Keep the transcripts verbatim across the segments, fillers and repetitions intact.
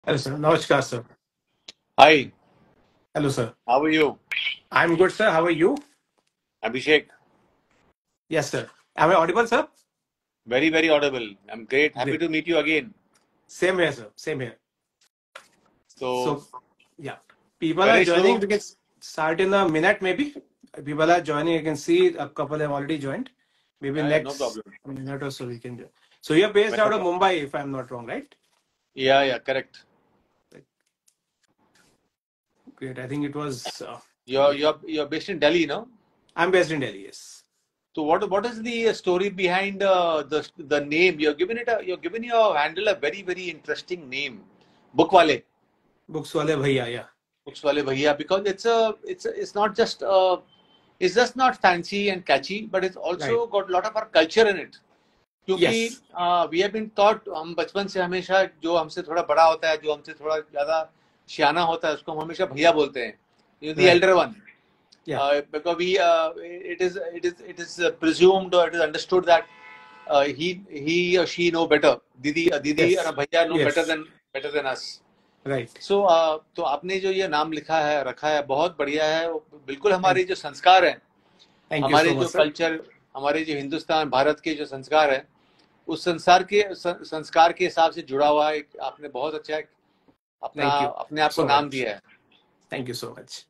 Hello, sir. Namaskar, sir. Hi, Hello, sir. how are you? I'm good, sir. How are you? Abhishek, Yes, sir. Am I audible, sir? very, very audible. I'm great. Happy Great. to meet you again. Same here, sir. Same here. So, So, yeah. People are करे joining. शुरू? We can start in a minute, maybe. People are joining. You can see a couple have already joined. Maybe Yeah, yeah, no next problem. minute or so we can do. So, you're based out of Whenever. Mumbai, if I'm not wrong, right? Yeah, yeah, correct. Great. I think it was. Uh, You're you're you're based in Delhi, no? I'm based in Delhi, yes. So what what is the story behind uh, the the name? You're giving it a you're giving your handle a very very interesting name, Book Wale, Books Wale Bhaiya, yeah. Books Wale Bhaiya, because it's a it's a, it's not just uh it's just not fancy and catchy, but it's Right. also got a lot of our culture in it. क्योंकि Yes. We have been taught, हम बचपन से हमेशा जो हमसे थोड़ा बड़ा होता है, जो हमसे थोड़ा ज्यादा सियाना होता है, उसको हम हमेशा भैया बोलते हैं, you the Right. Elder one, Yeah. Because we it is it is it is presumed और it is understood that he he और शी नो बेटर, दीदी दीदी और Yes. भैया know better Yes. Then better than us. Right. So तो आपने जो ये नाम लिखा है रखा है बहुत बढ़िया है. वो बिल्कुल हमारे Thank, जो संस्कार हैं, thank you हमारे so much, जो sir. कल्चर, हमारे जो हिंदुस्तान भारत के जो संस्कार है, उस संसार के संस्कार के हिसाब से जुड़ा हुआ एक आपने बहुत अच्छा एक अपना Thank you अपने आप को so नाम much. दिया है. Thank you so much.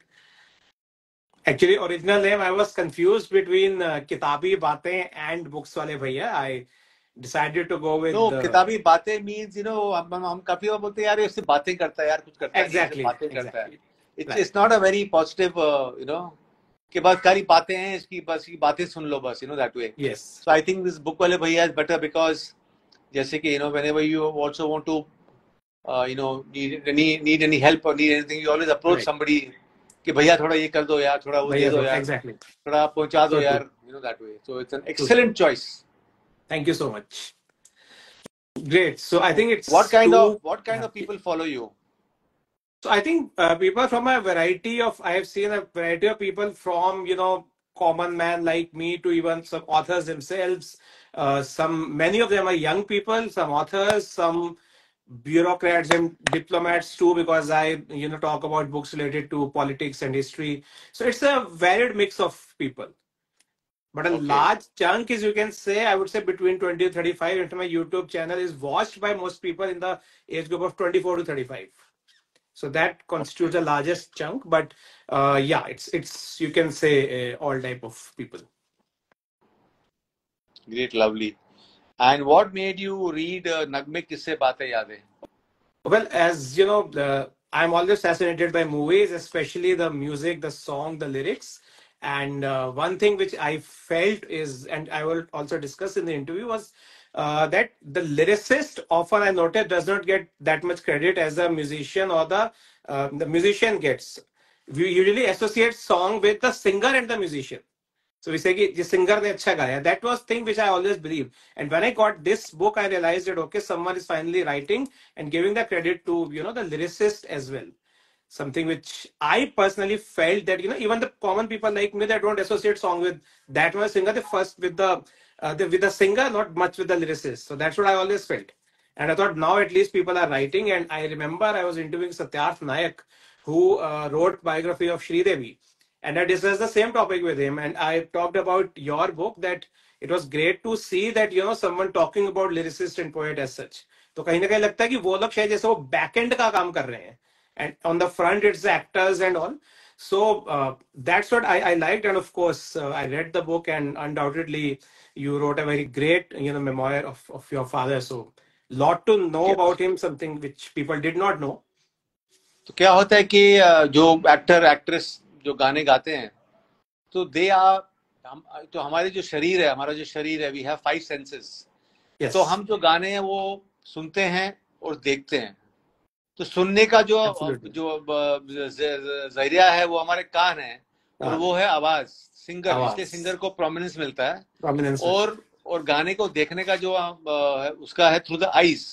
Actually, original name I was confused between uh, Kitabi Baatein and Books Wale Bhaiya. I decided to go with no, the किताबी बातें मीन्स यू नो, हम हम काफी बार बोलते हैं यार ये उससे बातें करता है, यार कुछ करता नहीं है, सिर्फ exactly, बातें करता है. exactly. It's Right. It's not a very positive you know कि बस खाली बातें हैं इसकी, बस की बातें सुन लो बस, you know that way. Yes. So I think this book वाले भैया इज बेटर बिकॉज जैसे कि you know whenever you also want to you know need any need any help और need anything, you always approach Right. Somebody कि भैया थोड़ा ये कर दो यार, थोड़ा वो दे Bhaiya दो do. यार, Exactly. थोड़ा पहुंचा दो So यार, true. You know that way. So it's an True, sir. Excellent choice. Thank you so much. Great. So I think What it's kind of two. what kind Yeah. of people follow you? So I think uh, people from a variety of, I have seen a variety of people from, you know, common man like me to even some authors themselves. Uh, some, many of them are young people, some authors, some bureaucrats and diplomats too, because I, you know, talk about books related to politics and history. So it's a varied mix of people. But a Okay. large chunk is, you can say, I would say between twenty to thirty-five into my YouTube channel is watched by most people in the age group of twenty-four to thirty-five. So that constitutes Okay. the largest chunk, but uh, yeah, it's it's you can say uh, all type of people. Great, lovely. And what made you read uh, Nagme Kisse Baatein Yadein? Well, as you know, the, I'm always fascinated by movies, especially the music, the song, the lyrics. And uh, one thing which I felt is, and I will also discuss in the interview, was uh, that the lyricist often I noted does not get that much credit as a musician or the uh, the musician gets. We usually associate song with the singer and the musician. So we say कि जिस singer ने अच्छा गाया. That was thing which I always believed. And when I got this book, I realized that okay, someone is finally writing and giving the credit to you know the lyricist as well. Something which I personally felt that you know even the common people like me that don't associate song with that much singer, they first with the, uh, the with the singer, not much with the lyricist. So that's what I always felt. And I thought now at least people are writing. And I remember I was interviewing Satyarth Nayak, who uh, wrote biography of Sri Devi, and I discussed the same topic with him. And I talked about your book, that it was great to see that you know someone talking about lyricist and poet as such. तो कहीं ना कहीं लगता है कि वो लोग शायद जैसे वो बैक एंड का काम कर रहे हैं, and on the front it's the actors and all. So uh, that's what I, I liked. And of course uh, I read the book, and undoubtedly you wrote a very great you know memoir of, of your father. So lot to know क्या about him, something which people did not know. तो क्या होता है कि uh, जो actor actress जो गाने गाते हैं, तो दे आर हम तो हमारे जो शरीर है हमारा जो शरीर है, वी हैव फाइव सेंसेस. तो Yes, हम जो गाने हैं वो सुनते हैं और देखते हैं. तो सुनने का जो absolutely. जो ज- ज- जरिया है वो हमारे कान है, और हाँ, वो है आवाज, सिंगर, इसलिए आवाज, सिंगर को प्रोमिनेंस मिलता है. prominence मिलता और और गाने को देखने का जो अ, उसका है थ्रू द आईज.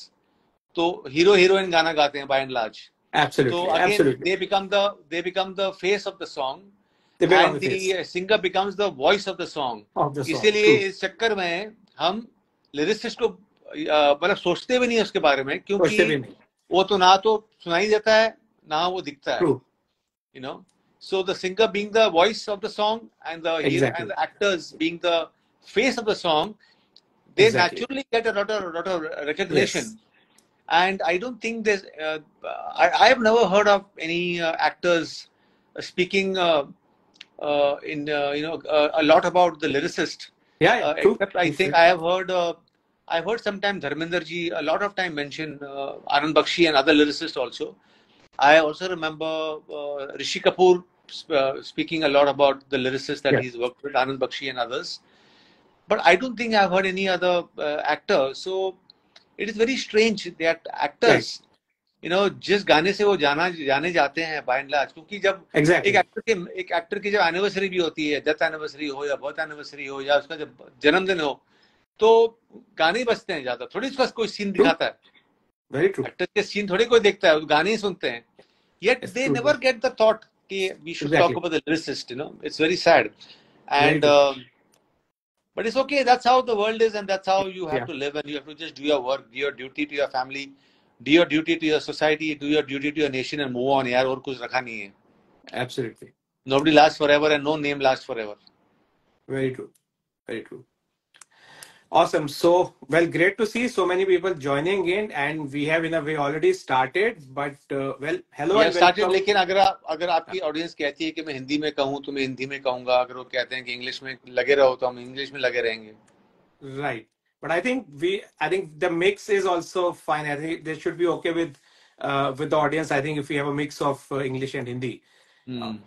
तो हीरो हीरोइन गाना गाते हैं बाय एंड लार्ज. है. तो Absolutely, again absolutely. They become the they become the face of the song, They become and the face the singer becomes the voice of the song. of the song. इसीलिए True. इस चक्कर में हम lyricist को अ, मतलब सोचते भी नहीं है उसके बारे में, क्योंकि सोचते भी नहीं. वो तो ना तो सुनाई देता है ना वो दिखता है, True. you know. So the singer being the voice of the song and the hero and Exactly. the actors being the face of the song, they Exactly. naturally get a lot of, lot of recognition. Yes. And I don't think there's, uh, I, I have never heard of any uh, actors speaking uh, uh, in, uh, you know, uh, a lot about the lyricist. Yeah, yeah. Uh, True. except I True. think True. I have heard, uh, I've heard sometimes Dharminder ji a lot of time mention uh, Anand Bakshi and other lyricists also. I also remember uh, Rishi Kapoor uh, speaking a lot about the lyricists that Yes. he's worked with, Anand Bakshi and others. But I don't think I've heard any other uh, actor. So it is very strange that Right. actors, you know, जिस गाने से वो जाना जाने जाते हैं by and large, क्योंकि जब एक Exactly. एक्टर के एक एक्टर की जब एनिवर्सरी भी होती है, डेथ एनिवर्सरी हो या बर्थ एनिवर्सरी हो या उसका जब जन्मदिन हो, तो गाने ही बजते हैं ज्यादा, थोड़ी उसका कोई सीन True. दिखाता है, Very true. एक्टर के सीन थोड़ी कोई देखता है, गाने ही सुनते हैं. Yet It's they true. never get the thought that we should talk Exactly. about the lyricist, you know. It's very sad. Very And true. um, but it's okay, that's how the world is, and that's how you have Yeah. to live, and you have to just do your work, do your duty to your family, do your duty to your society, do your duty to your nation, and move on. यार और कुछ रखा नहीं है. Absolutely. Nobody lasts forever, and no name lasts forever. Very true. Very true. Awesome. So, well, great to see so many people joining in, and we have in a way already started. But uh, well, hello We and have started, welcome. लेकिन अगर आप अगर आपकी audience कहती है कि मैं हिंदी में कहूँ तो मैं हिंदी में कहूँगा, अगर वो कहते हैं कि इंग्लिश में लगे रहो तो हम इंग्लिश में लगे रहेंगे. Right. But I think we, I think the mix is also fine. I think they should be okay with uh, with the audience. I think if we have a mix of uh, English and Hindi. Hmm. Uh,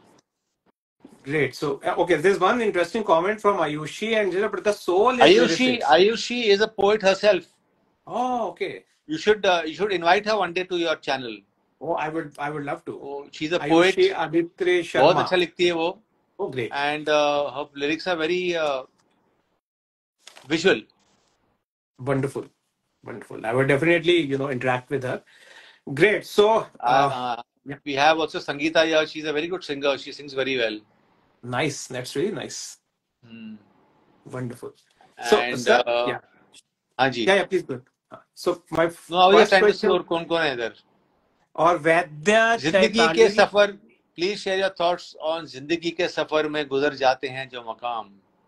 great. So, uh, okay, there's one interesting comment from Ayushi, and you know, but the soul is Ayushi, lyricists. Ayushi is a poet herself. Oh, okay. You should uh, you should invite her one day to your channel. Oh, I would, I would love to. Oh, she's a poet. Ayushi Aditri बहुत Sharma. अच्छा लिखती है वो. Oh, great. And uh, her lyrics are very uh, visual. Wonderful. Wonderful. I would definitely, you know, interact with her. Great. So, Uh, uh, uh, yeah. we have also Sangeeta here. She's a very good singer. She sings very well. Nice. That's really nice. Hmm. Wonderful. So, And sir, uh, yeah. हाँ जी. Yeah, yeah, please go. Uh, So, my f- No, I was just first trying to see question, और कौन कौन है इधर. और वैद्य जिंदगी के चैताली, सफर. Please share your thoughts on जिंदगी के सफर में गुजर जाते हैं जो मकाम.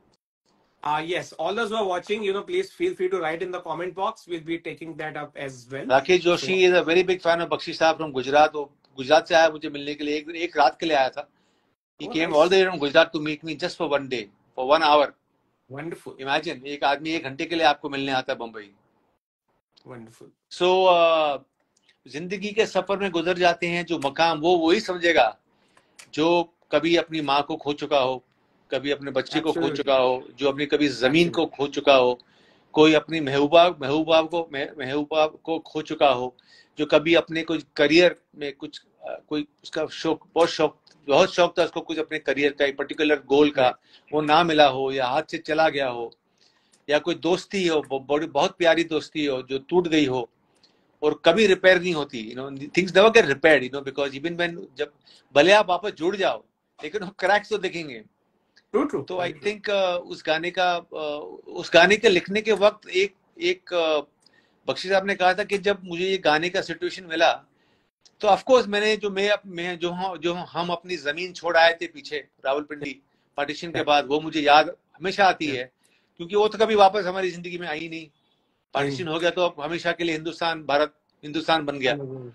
uh, yes, all those who are watching, you know, please feel free to write in the comment box. We'll be taking that up as well. Rakesh So, Joshi is a very big fan of Bakshi साहब from Gujarat. वो गुजरात से आया मुझे मिलने के लिए, एक एक रात के लिए आया था. He oh, came all nice. the way from Gujarat to meet me just for one day, for one hour. Wonderful. Imagine, एक आदमी एक घंटे के लिए आपको मिलने आता है बम्बई. Wonderful. So uh, जिंदगी के सफर में गुजर जाते हैं जो मकाम, वो वही समझेगा जो कभी अपनी माँ को खो चुका हो, कभी अपने बच्चे को खो Absolutely. चुका हो, जो अपनी कभी जमीन को Absolutely. खो चुका हो, कोई अपनी महबूबा महबूबा को महबूबा को खो चुका हो, जो कभी अपने कुछ करियर में कुछ अ, कोई उसका शौक बहुत शौक बहुत शौक था उसको कुछ अपने करियर का एक पर्टिकुलर गोल का, Right. वो ना मिला हो या हाथ से चला गया हो, या कोई दोस्ती हो बड़ी बहुत प्यारी दोस्ती हो जो टूट गई हो और कभी रिपेयर नहीं होती. You know things never get repaired, you know, because even when जब भले आप वापस जुड़ जाओ लेकिन वो क्रैक्स तो दिखेंगे. True, true. तो आई Very true. थिंक उस गाने का uh, उस गाने के लिखने के वक्त एक एक uh, बख्शी साहब ने कहा था कि जब मुझे ये गाने का सिचुएशन मिला तो ऑफ कोर्स मैंने जो मैं मैं जो हम जो हम अपनी जमीन छोड़ आए थे पीछे रावलपिंडी पार्टीशन के Yeah. बाद, वो मुझे याद हमेशा आती Yeah. है, क्योंकि वो तो कभी वापस हमारी जिंदगी में आई नहीं. Partition Mm. हो गया तो अब हमेशा के लिए हिंदुस्तान भारत हिंदुस्तान बन गया. Mm.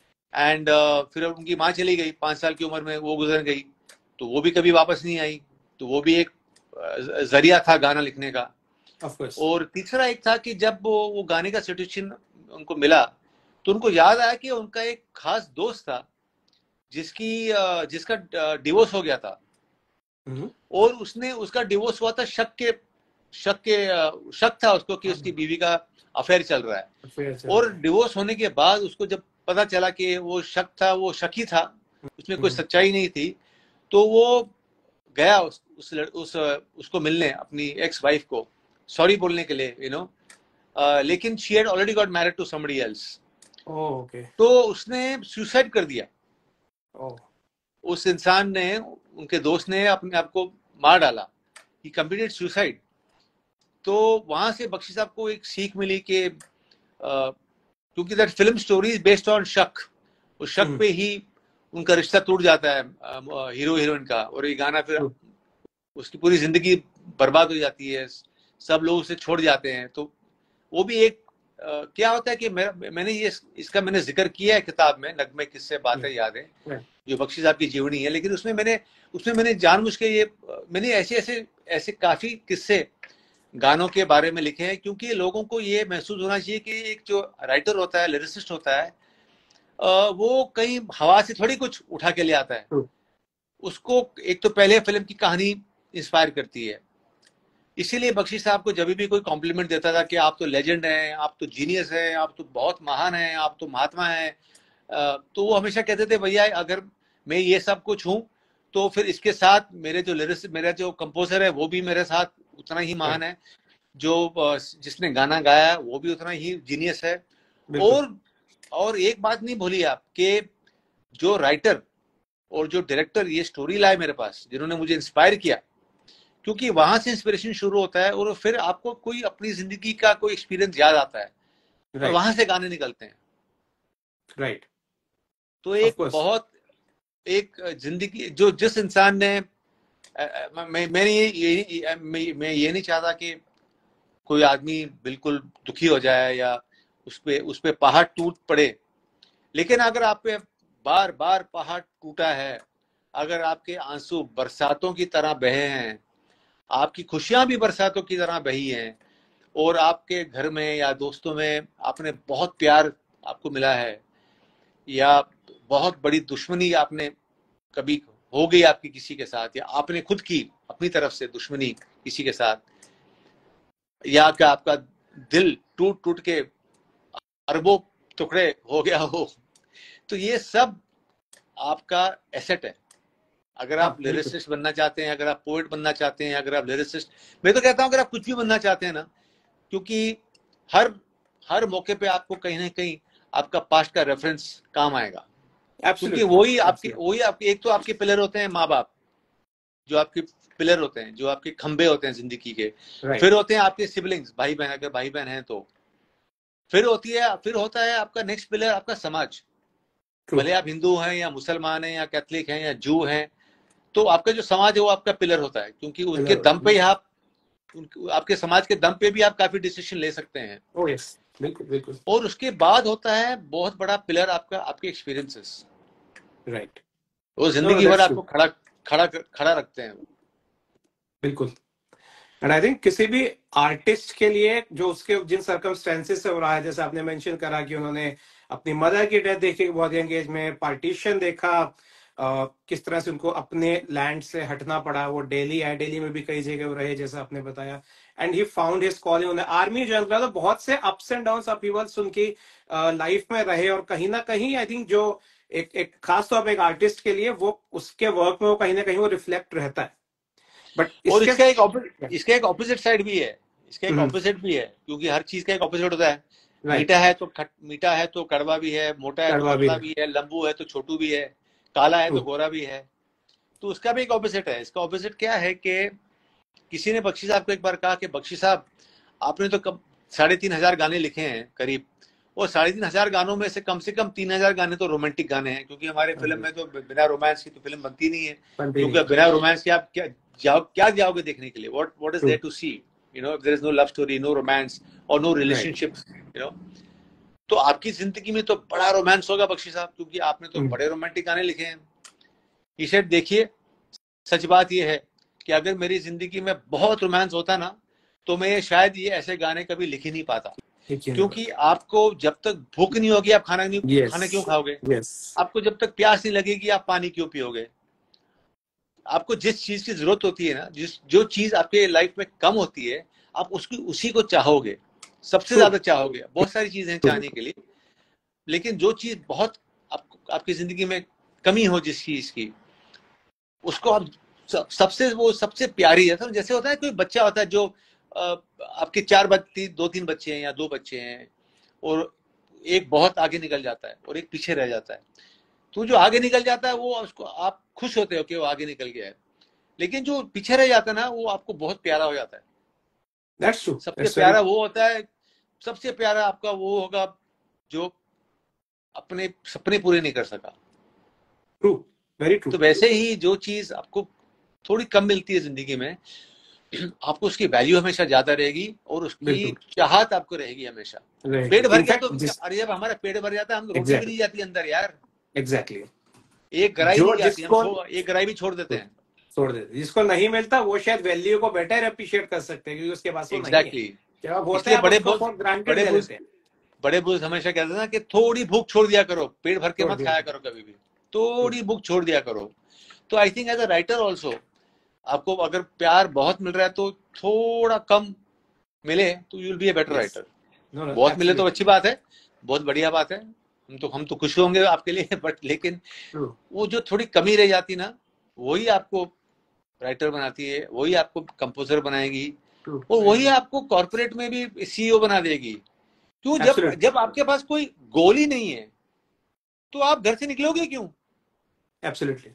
एंड uh, फिर उनकी माँ चली गई पाँच साल की उम्र में, वो गुजर गई तो वो भी कभी वापस नहीं आई. तो वो भी एक uh, जरिया था गाना लिखने का. Of course. और तीसरा एक था कि जब वो वो गाने का सिचुएशन उनको मिला तो उनको याद आया कि उनका एक खास दोस्त था जिसकी uh, जिसका डिवोर्स हो गया था, Mhm. और उसने उसका डिवोर्स हुआ था शक के शक के uh, शक था उसको कि उसकी बीवी का अफेयर चल रहा है. Fair, sir. और डिवोर्स होने के बाद उसको जब पता चला कि वो शक था, वो शकी था, उसमें कोई Mhm. सच्चाई नहीं थी, तो वो गया उस, उस, उस उसको मिलने अपनी एक्स वाइफ को सॉरी बोलने के लिए, यू नो, लेकिन she had already got married to somebody else. Oh, okay. तो उसने सुसाइड कर दिया. Oh. उस इंसान ने, उनके दोस्त ने अपने आप को मार डाला. He completed suicide. तो वहां से बख्शी साहब को एक सीख मिली कि क्योंकि that film story is based on शक, उस शक पे ही उनका रिश्ता टूट जाता है हीरो हीरोइन का, और ये गाना फिर उसकी पूरी जिंदगी बर्बाद हो जाती है, सब लोग उसे छोड़ जाते हैं। तो वो भी एक आ, क्या होता है कि मैं, मैंने ये इसका मैंने जिक्र किया है किताब में, नगमे किस्से बातें यादें, जो बख्शी साहब की जीवनी है, लेकिन उसमें मैंने उसमें मैंने जानबूझ के ये मैंने ऐसे ऐसे ऐसे काफी किस्से गानों के बारे में लिखे हैं, क्योंकि लोगों को ये महसूस होना चाहिए कि एक जो राइटर होता है, लिरिसिस्ट होता है, वो कहीं हवा से थोड़ी कुछ उठा के ले आता है। उसको एक तो पहले फिल्म की कहानी इंस्पायर करती है। इसीलिए बख्शी साहब को जब भी कोई कॉम्प्लीमेंट देता था कि आप तो लेजेंड हैं, आप तो जीनियस हैं, आप तो बहुत महान हैं, आप तो महात्मा हैं, तो वो हमेशा कहते थे भैया अगर मैं ये सब कुछ हूँ तो फिर इसके साथ मेरे जो लिरिक्स मेरा जो कंपोजर है वो भी मेरे साथ उतना ही महान है, जो जिसने गाना गाया वो भी उतना ही जीनियस है। और और एक बात नहीं भूलिए आप कि जो राइटर और जो डायरेक्टर ये स्टोरी लाए मेरे पास, जिन्होंने मुझे इंस्पायर किया, क्योंकि वहां से इंस्पिरेशन शुरू होता है और फिर आपको कोई अपनी जिंदगी का कोई एक्सपीरियंस याद आता है और वहां से गाने निकलते हैं। राइट। तो एक बहुत एक जिंदगी जो जिस इंसान ने मैं मैंने ये मैं ये नहीं चाहता कि कोई आदमी बिल्कुल दुखी हो जाए या उस पे उस पे पहाड़ टूट पड़े, लेकिन अगर आप पे बार बार पहाड़ टूटा है, अगर आपके आंसू बरसातों की तरह बहे हैं, आपकी खुशियां भी बरसातों की तरह बही हैं, और आपके घर में या दोस्तों में आपने बहुत प्यार आपको मिला है, या बहुत बड़ी दुश्मनी आपने कभी हो गई आपकी किसी के साथ, या आपने खुद की अपनी तरफ से दुश्मनी किसी के साथ, या कि आपका दिल टूट टूट के अरबों टुकड़े हो गया हो, तो ये सब आपका एसेट है। अगर आप लिरिसिस्ट बनना चाहते हैं, अगर आप पोएट बनना चाहते हैं, अगर आप लिरिसिस्ट, मैं तो कहता हूं अगर आप कुछ भी बनना चाहते हैं ना, क्योंकि हर हर मौके पे आपको कहीं ना कहीं आपका पास्ट का रेफरेंस काम आएगा। क्योंकि वही आपके वही आपके एक तो आपके पिलर होते हैं माँ बाप, जो आपके पिलर होते हैं, जो आपके खंबे होते हैं जिंदगी के। फिर होते हैं आपके सिबलिंग्स, भाई बहन, अगर भाई बहन हैं तो। फिर होती है फिर होता है आपका नेक्स्ट पिलर आपका समाज, भले आप हिंदू हैं या मुसलमान हैं या कैथलिक हैं या जू हैं, तो आपका जो समाज है वो आपका पिलर होता है, क्योंकि उनके दम पे ही आप आपके समाज के दम पे भी आप काफी डिसीजन ले सकते हैं। oh, yes. बिल्कुल बिल्कुल। और उसके बाद होता है बहुत बड़ा पिलर आपका आपके एक्सपीरियंसेस, राइट, वो जिंदगी भर आपको खड़ा खड़ा खड़ा रखते हैं। बिल्कुल। एंड आई थिंक किसी भी आर्टिस्ट के लिए जो उसके जिन सर्कमस्टेंसेस से हो रहा है, जैसे आपने मेंशन करा कि उन्होंने अपनी मदर की डेथ देखी बहुत यंग एज में, पार्टीशन देखा, Uh, किस तरह से उनको अपने लैंड से हटना पड़ा, वो दिल्ली है, दिल्ली में भी कई जगह वो रहे जैसा आपने बताया, and he found his calling. उन्हें आर्मी ज्वाइन करा, तो बहुत से अप्स एंड डाउन्स अपीवल्स उनकी लाइफ में रहे, और कहीं ना कहीं आई थिंक जो एक एक खास तौर पर एक आर्टिस्ट के लिए वो उसके वर्क में वो कहीं ना कहीं वो रिफ्लेक्ट रहता है। बट और इसका एक इसका एक ऑपोजिट साइड भी है, इसका एक ऑपोजिट भी है, क्योंकि हर चीज का एक ऑपोजिट होता है। मीठा है तो खट मीठा है तो कड़वा भी है, मोटा है तो पतला भी है, लंबू है तो छोटू भी है, काला है तो गोरा भी है। तो उसका भी एक ऑपोजिट है। इसका ऑपोजिट क्या है कि किसी ने बख्शी साहब को एक बार कहा कि बख्शी साहब आपने तो कब साढ़े तीन हजार गाने लिखे हैं करीब, और साढ़े तीन हजार गानों में से कम से कम तीन हजार गाने तो रोमांटिक गाने हैं, क्योंकि हमारे फिल्म में तो बिना रोमांस की तो फिल्म बनती नहीं है, क्योंकि बिना रोमांस के आप क्या जाओ क्या जाओगे देखने के लिए, what what is there to see, you know, if there is no love story, no romance और नो रिलेशनशिप, यू नो। तो आपकी जिंदगी में तो बड़ा रोमांस होगा बख्शी साहब, क्योंकि आपने तो बड़े रोमांटिक गाने लिखे हैं। ये शायद देखिए, सच बात ये है कि अगर मेरी जिंदगी में बहुत रोमांस होता ना, तो मैं शायद ये ऐसे गाने कभी लिख ही नहीं पाता, क्योंकि आपको जब तक भूख नहीं होगी आप खाना नहीं yes. खाना क्यों खाओगे? yes. आपको जब तक प्यास नहीं लगेगी आप पानी क्यों पियोगे? आपको जिस चीज की जरूरत होती है ना, जिस जो चीज आपके लाइफ में कम होती है, आप उसकी उसी को चाहोगे, सबसे ज्यादा चाहोगे। बहुत सारी चीजें चाहने के लिए, लेकिन जो चीज बहुत आप, आपकी जिंदगी में कमी हो जिस चीज की, उसको आप सबसे वो सबसे प्यारी है। जैसे होता है कोई बच्चा होता है जो आपके चार बच्चे दो तीन बच्चे हैं या दो बच्चे हैं, और एक बहुत आगे निकल जाता है और एक पीछे रह जाता है, तो जो आगे निकल जाता है वो उसको आप खुश होते हो कि वो आगे निकल गया है, लेकिन जो पीछे रह जाता है ना वो आपको बहुत प्यारा हो जाता है। That's true. सबसे That's प्यारा very... वो होता है, सबसे प्यारा आपका वो होगा जो अपने सपने पूरे नहीं कर सका। True, very true. तो वैसे ही जो चीज आपको थोड़ी कम मिलती है जिंदगी में, आपको उसकी वैल्यू हमेशा ज्यादा रहेगी और उसकी बिल्कुल चाहत आपको रहेगी हमेशा। रहेगी। पेट भर गया इनफैक्ट तो, जिस अरे जब हमारा पेट भर जाता है हम रोटी भी एग्जैक्टली नहीं जाती अंदर यार, एग्जैक्टली एक गराई जो नहीं जाती, हम जिसको छोड़ एक गराई भी छोड़ देते हैं। छोड़ देते, जिसको नहीं मिलता वो शायद वैल्यू को बेटर अप्रिशिएट कर सकते हैं, क्योंकि उसके पास वो नहीं है। एग्जैक्टली जब आप होते इसलिए हैं आप बड़े उसको बुजुर्ग फॉर ग्रांटेड बड़े ले बुजुर्ग लेते हैं। बड़े बुजुर्ग हमेशा कहते हैं ना कि थोड़ी भूख छोड़ दिया करो, पेट भर के छोड़ मत दिया। खाया करो कभी भी, थोड़ी भूख छोड़ दिया करो। तो I think as a writer also, आपको अगर प्यार बहुत मिल रहा है तो थोड़ा कम मिले तो you will be a better yes, writer. No no, बहुत मिले तो एब्सोल्युटली अच्छी बात है, बहुत बढ़िया बात है, हम तो हम तो खुश होंगे आपके लिए, बट लेकिन ट्रू वो जो थोड़ी कमी रह जाती ना, वही आपको राइटर बनाती है, वही आपको कंपोजर बनाएगी, ट्रू, और वेरी वही ट्रू, आपको कॉर्पोरेट में भी सीईओ बना देगी। क्यों? जब एब्सोल्युटली जब आपके पास कोई गोल ही नहीं है तो आप घर से निकलोगे क्यों? Absolutely,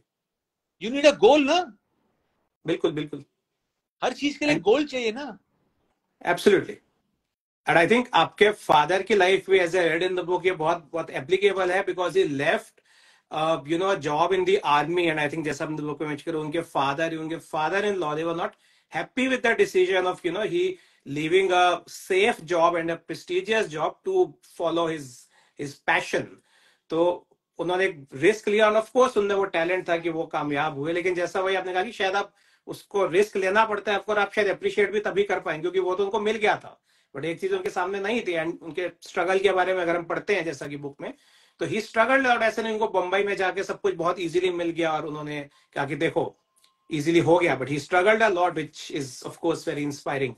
you need a goal ना, बिल्कुल बिल्कुल। हर चीज के लिए एंड गोल चाहिए ना। एब्सोल्युटली, एंड आई थिंक आपके फादर की लाइफ भी, as a read in the book, ये बहुत बहुत एप्लीकेबल है, because he left you know job in the army, and I think जैसा हमने बुक में मेंशन करा, उनके फादर उनके father in law, they were not happy with the decision of you know he leaving a safe job and a prestigious job to follow his his passion. तो उन्होंने एक risk लिया, और of course उनमें वो talent था कि वो कामयाब हुए, लेकिन जैसा वही आपने कहा कि शायद आप उसको रिस्क लेना पड़ता है, और आप शायद अप्रिशिएट भी तभी कर पाएंगे क्योंकि वो तो उनको मिल गया था, बट एक चीज उनके सामने नहीं थी। एंड उनके स्ट्रगल के बारे में अगर हम पढ़ते हैं जैसा कि बुक में, तो ही स्ट्रगल्ड, और ऐसे नहीं उनको बंबई में जाके सब कुछ बहुत इजीली मिल गया और उन्होंने कहा कि देखो इजीली हो गया, but he struggled a lot, which is of course very inspiring.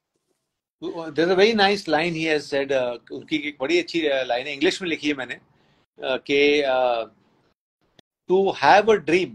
There's a very nice line he has said, uh, उनकी एक बड़ी अच्छी लाइन है, इंग्लिश में लिखी है मैंने, uh, कि to have a dream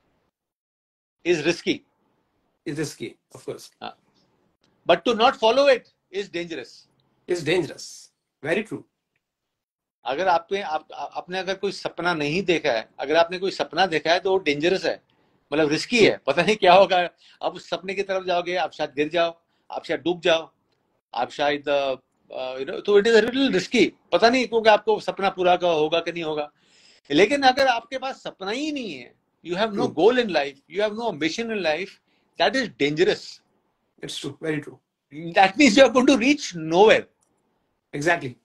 is risky, is risky of course, but to not follow it is dangerous. Is dangerous, very true. अगर आपने आप, आपने अगर कोई सपना नहीं देखा है, अगर आपने कोई सपना देखा है तो वो डेंजरस है, मतलब रिस्की ट्रू, है, पता नहीं क्या होगा। आप उस सपने की तरफ जाओगे, आप शायद गिर जाओ, आप शायद डूब जाओ, आप शायद यू नो, तो इट इज लिटिल रिस्की, पता नहीं क्योंकि आपको सपना पूरा का होगा कि नहीं होगा। लेकिन अगर आपके पास सपना ही नहीं है, you have no true, goal in life, you have no ambition in life, that is dangerous. It's true, very true, that means you are going to reach nowhere. Exactly.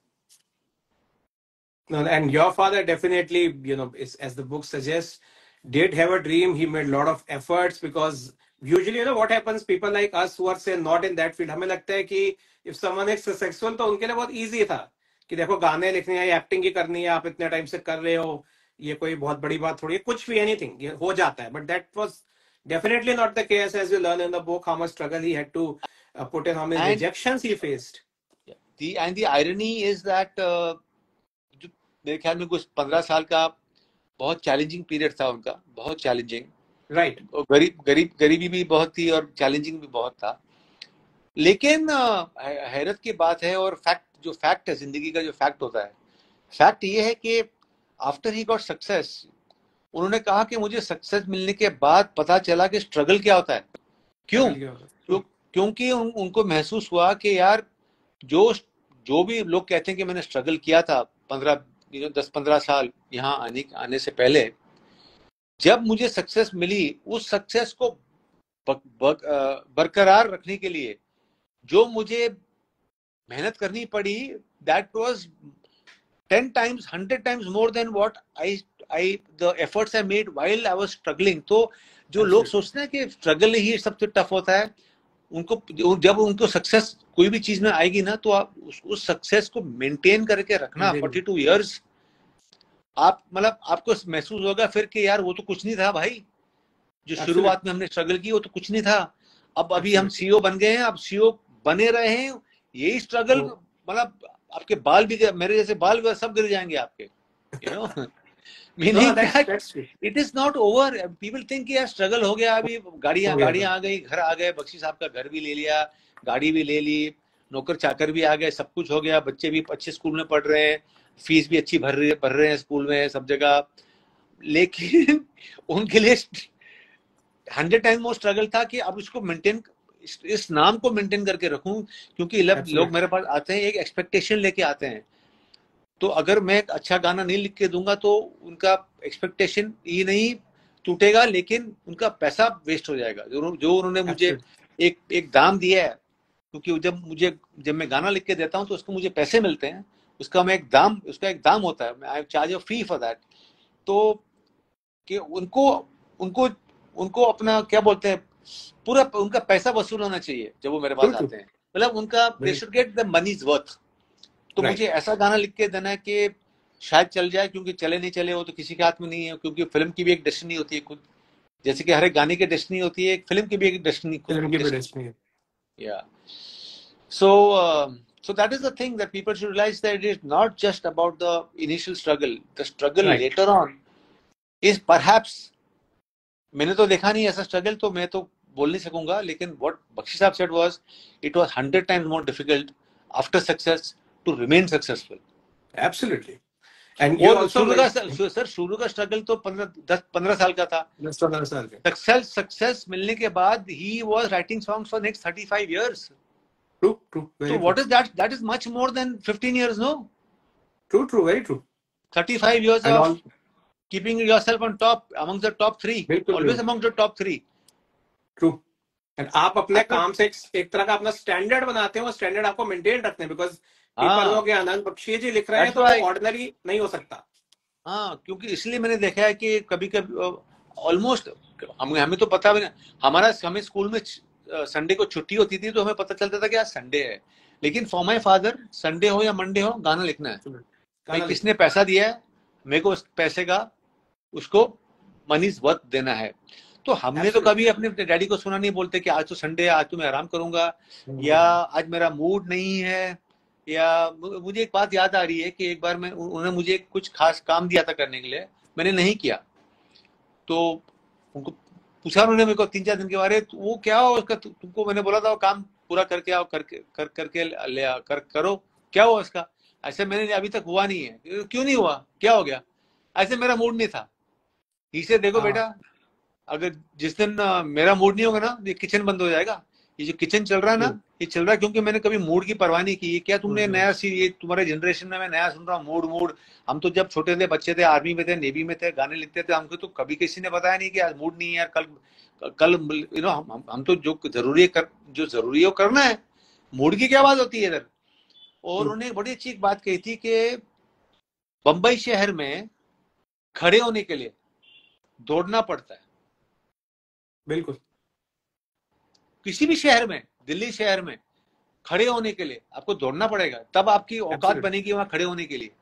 No, and your father definitely, you know, is, as the book suggests, did have a dream. He made a lot of efforts, because usually, you know, what happens, people like us who are say not in that field, हमें लगता है कि if someone is successful तो उनके लिए बहुत easy था कि देखो गाने लिखने हैं, एक्टिंग ही करनी है, आप इतने टाइम से कर रहे हो, ये कोई बहुत बड़ी बात थोड़ी है, कुछ भी एनीथिंग ये हो जाता है, but that was definitely not the case, as you learn in the book how much struggle he had to uh, put in, how many And rejections he faced. the and the irony is that uh, जो मेरे ख्याल में कुछ पंद्रह साल का बहुत challenging period था उनका, बहुत चैलेंजिंग, Right, और गरीब गरीब गरीबी भी बहुत थी और चैलेंजिंग भी बहुत था। लेकिन अ, है- हैरत की बात है, और फैक्ट जो फैक्ट है, जिंदगी का जो फैक्ट होता है, फैक्ट ये है कि आफ्टर ही गॉट सक्सेस, उन्होंने कहा कि मुझे सक्सेस मिलने के बाद पता चला कि स्ट्रगल क्या होता है। क्यों? struggle क्या होगा? क्यों? क्योंकि उन, उनको महसूस हुआ कि यार जो जो भी लोग कहते हैं कि मैंने स्ट्रगल किया था पंद्रह यू नो दस पंद्रह साल यहाँ आने आने से पहले, जब मुझे सक्सेस मिली, उस सक्सेस को बक, बक, अ, बरकरार रखने के लिए जो मुझे मेहनत करनी पड़ी, that was ten times hundred times more than what I I the efforts I made while I was struggling. तो जो लोग Absolutely. सोचते हैं कि स्ट्रगल ही सबसे टफ होता है, उनको जब उनको सक्सेस कोई भी चीज में आएगी ना, तो आप उस, उस सक्सेस को मेंटेन करके रखना Maintain. फोर्टी टू इयर्स, आप मतलब आपको महसूस होगा फिर कि यार वो तो कुछ नहीं था भाई, जो Absolutely. शुरुआत में हमने स्ट्रगल की वो तो कुछ नहीं था। अब अभी हम Absolutely. सीईओ बन गए हैं, अब सीईओ बने रहे हैं, यही स्ट्रगल, Oh. मतलब आपके बाल भी, मेरे जैसे बाल भी सब गिर जाएंगे आपके, you know No, meaning that's that that's true. It is not over. People think कि यार स्ट्रगल हो गया, अभी गाड़ियां हो गया गाड़ियां था। आ गई, घर आ गए, बख्शी साहब का घर भी ले लिया, गाड़ी भी ले ली, नौकर चाकर भी आ गए, सब कुछ हो गया, बच्चे भी अच्छे स्कूल में पढ़ रहे हैं, फीस भी अच्छी भर रही भर रहे हैं स्कूल में सब जगह। लेकिन उनके लिए हंड्रेड टाइम वो स्ट्रगल था कि अब इसको मेंटेन, इस, इस नाम को मेंटेन करके रखूं, क्योंकि लोग Absolutely. मेरे पास आते हैं एक एक्सपेक्टेशन लेके आते हैं, तो अगर मैं एक अच्छा गाना नहीं लिख के दूंगा तो उनका एक्सपेक्टेशन ये नहीं टूटेगा, लेकिन उनका पैसा वेस्ट हो जाएगा जो जो उन्होंने मुझे Absolutely. एक एक दाम दिया है। क्योंकि जब मुझे जब मैं गाना लिख के देता हूँ तो उसको मुझे पैसे मिलते हैं, उसका मैं एक दाम उसका एक दाम होता है, I charge a fee for that. तो कि उनको उनको उनको अपना क्या बोलते हैं, पूरा उनका पैसा वसूल होना चाहिए जब वो मेरे पास True, true. आते हैं, मतलब उनका they Very should get the money's worth. तो right. मुझे ऐसा गाना लिख के देना है कि शायद चल जाए, क्योंकि चले नहीं चले वो तो किसी के हाथ में नहीं है, क्योंकि फिल्म की भी एक डेस्टिनी होती है खुद, जैसे कि हर एक गाने की डेस्टिनी होती है, एक फिल्म की भी एक डेस्टिनी खुद फिल्म की भी डेस्टिनी। destiny है. या सो so that is the thing that people should realize, that it is not just about the initial struggle, the struggle Right. later on is perhaps, मैंने तो देखा नहीं ऐसा स्ट्रगल तो मैं तो बोल नहीं सकूंगा, लेकिन what Bakshi sahab said was it was hundred times more difficult after success to remain successful. Absolutely. And you और also शुरू का mentioned सर शुरू का स्ट्रगल तो पंद्रह दस पंद्रह साल का था। just another साल के. सक्सेस सक्सेस मिलने के बाद he was writing songs for next thirty five years. True, true, So very what true. is that? That is much more than fifteen years, no? True, true, very true. thirty-five years And of all keeping yourself on top, amongst the top three, बिल्कुल always बिल्कुल. amongst the top three. True. And आप अपने After, काम से एक, एक तरह का अपना स्टैंडर्ड बनाते हैं, वो स्टैंडर्ड आपको मेंटेन रखते हैं, बिकॉज पीपल हो हाँ, गया आनंद बख्शी जी लिख रहे हैं that's तो वो why, ऑर्डिनरी नहीं हो सकता. हाँ, क्योंकि इसलिए मैंने देखा है कि कभी कभी ऑलमोस्ट हम हमें तो पता भी नहीं, हमारा हमें स्कूल में संडे को छुट्टी होती थी तो हमें पता चलता था कि आज संडे है, लेकिन फॉर माय फादर संडे हो या मंडे हो गाना लिखना है। भाई गाना किसने पैसा दिया है, मेरे को उस पैसे का उसको मनीज वर्थ देना है। तो हमने तो Absolutely. कभी अपने डैडी को सुना नहीं बोलते कि आज तो संडे है, आज तो मैं आराम करूंगा, या आज मेरा मूड नहीं है। या मुझे एक बात याद आ रही है कि एक बार मैं उन्होंने मुझे कुछ खास काम दिया था करने के लिए, मैंने नहीं किया, तो उनको पूछा उन्होंने मेरे को तीन चार दिन के बारे, तो वो क्या हो उसका, तु, तुमको मैंने बोला था वो काम पूरा करके आओ, करके कर करके ले आ, कर करो, क्या हुआ उसका? ऐसे मैंने अभी तक हुआ नहीं है। क्यों नहीं हुआ, क्या हो गया? ऐसे मेरा मूड नहीं था। इसे देखो हाँ. बेटा, अगर जिस दिन uh, मेरा मूड नहीं होगा ना, ये किचन बंद हो जाएगा। ये जो किचन चल रहा है ना, ये चल रहा है क्योंकि मैंने कभी मूड की परवाह नहीं की। क्या तुमने नया सी, ये तुम्हारे जनरेशन में मैं नया सुन रहा हूँ मूड मूड। हम तो जब छोटे थे, बच्चे थे, आर्मी में थे, नेवी में थे, गाने लिखते थे, हमको तो कभी किसी ने बताया नहीं कि आज मूड नहीं है यार, कल कल यू नो हम हम तो जो जरूरी है कर, जो जरूरी है वो करना है, मूड की क्या बात होती है इधर। और उन्होंने बड़ी अच्छी बात कही थी कि बंबई शहर में खड़े होने के लिए दौड़ना पड़ता है। बिल्कुल. किसी भी शहर में, दिल्ली शहर में खड़े होने के लिए आपको दौड़ना पड़ेगा, तब आपकी औकात बनेगी वहां खड़े होने के लिए।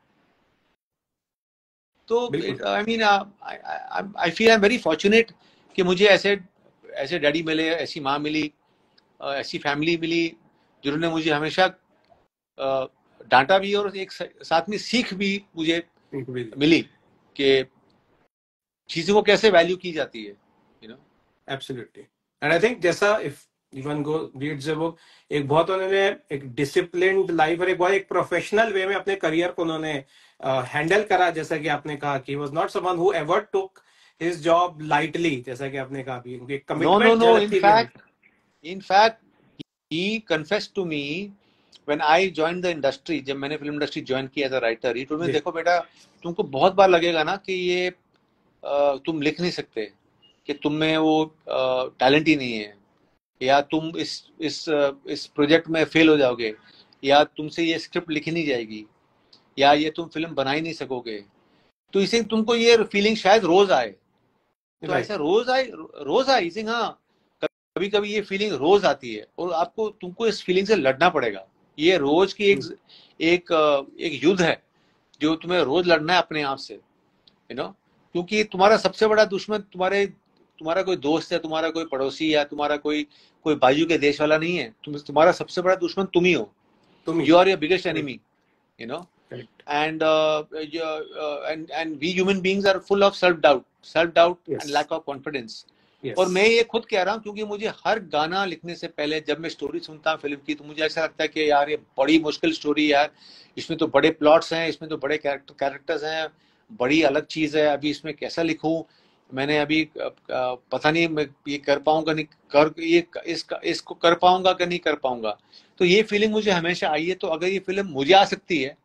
तो I mean I feel I am very fortunate कि मुझे ऐसे ऐसे डैडी मिले, ऐसी माँ मिली, ऐसी फैमिली मिली जिन्होंने मुझे हमेशा डांटा भी और एक साथ में सीख भी मुझे मिली कि चीजों को कैसे वैल्यू की जाती है, you know. Absolutely. And I think जैसा if even go read the book, एक बहुत उन्होंने एक डिसिप्लिन्ड लाइफ और एक बहुत एक प्रोफेशनल वे में अपने करियर को उन्होंने हैंडल uh, करा, जैसा कि आपने कहा कि was not someone who ever took his job lightly, जैसा कि आपने कहा भी उनकी commitment no no no in fact in fact he confessed to me when I joined the industry. जब मैंने फिल्म इंडस्ट्री ज्वाइन किया as a writer, he told me देखो बेटा, तुमको बहुत बार लगेगा ना कि ये uh, तुम लिख नहीं सकते, कि तुम में वो टैलेंट ही नहीं है, या तुम इस इस इस प्रोजेक्ट में फेल हो जाओगे, या तुमसे ये स्क्रिप्ट लिखी नहीं जाएगी, या ये तुम फिल्म बना ही नहीं सकोगे। तो इसे तुमको ये फीलिंग शायद रोज आए, तो ऐसा रोज आए रोज आए इसे, हाँ कभी कभी ये फीलिंग रोज आती है और आपको तुमको इस फीलिंग से लड़ना पड़ेगा। ये रोज की एक एक एक युद्ध है जो तुम्हें रोज लड़ना है अपने आप से, यू नो, क्योंकि तुम्हारा सबसे बड़ा दुश्मन तुम्हारे तुम्हारा कोई दोस्त है, तुम्हारा कोई पड़ोसी, या तुम्हारा कोई कोई बाजू के देश वाला नहीं है। तुम तुम्हारा सबसे बड़ा दुश्मन तुम ही हो। You are your biggest enemy, you know. And and and we human beings are full of self doubt self doubt and lack of confidence. और मैं ये खुद कह रहा हूँ, क्योंकि मुझे हर गाना लिखने से पहले जब मैं स्टोरी सुनता हूँ फिल्म की, तो मुझे ऐसा लगता है कि यार ये बड़ी मुश्किल स्टोरी यार, इसमें तो बड़े प्लॉट्स हैं, इसमें तो बड़े कैरेक्टर्स हैं, बड़ी अलग चीज है, अभी इसमें कैसा लिखूं मैंने, अभी पता नहीं मैं ये कर पाऊंगा नहीं कर ये इसका इसको कर पाऊंगा कि नहीं कर पाऊंगा। तो ये फीलिंग मुझे हमेशा आई है। तो अगर ये फिल्म मुझे आ सकती है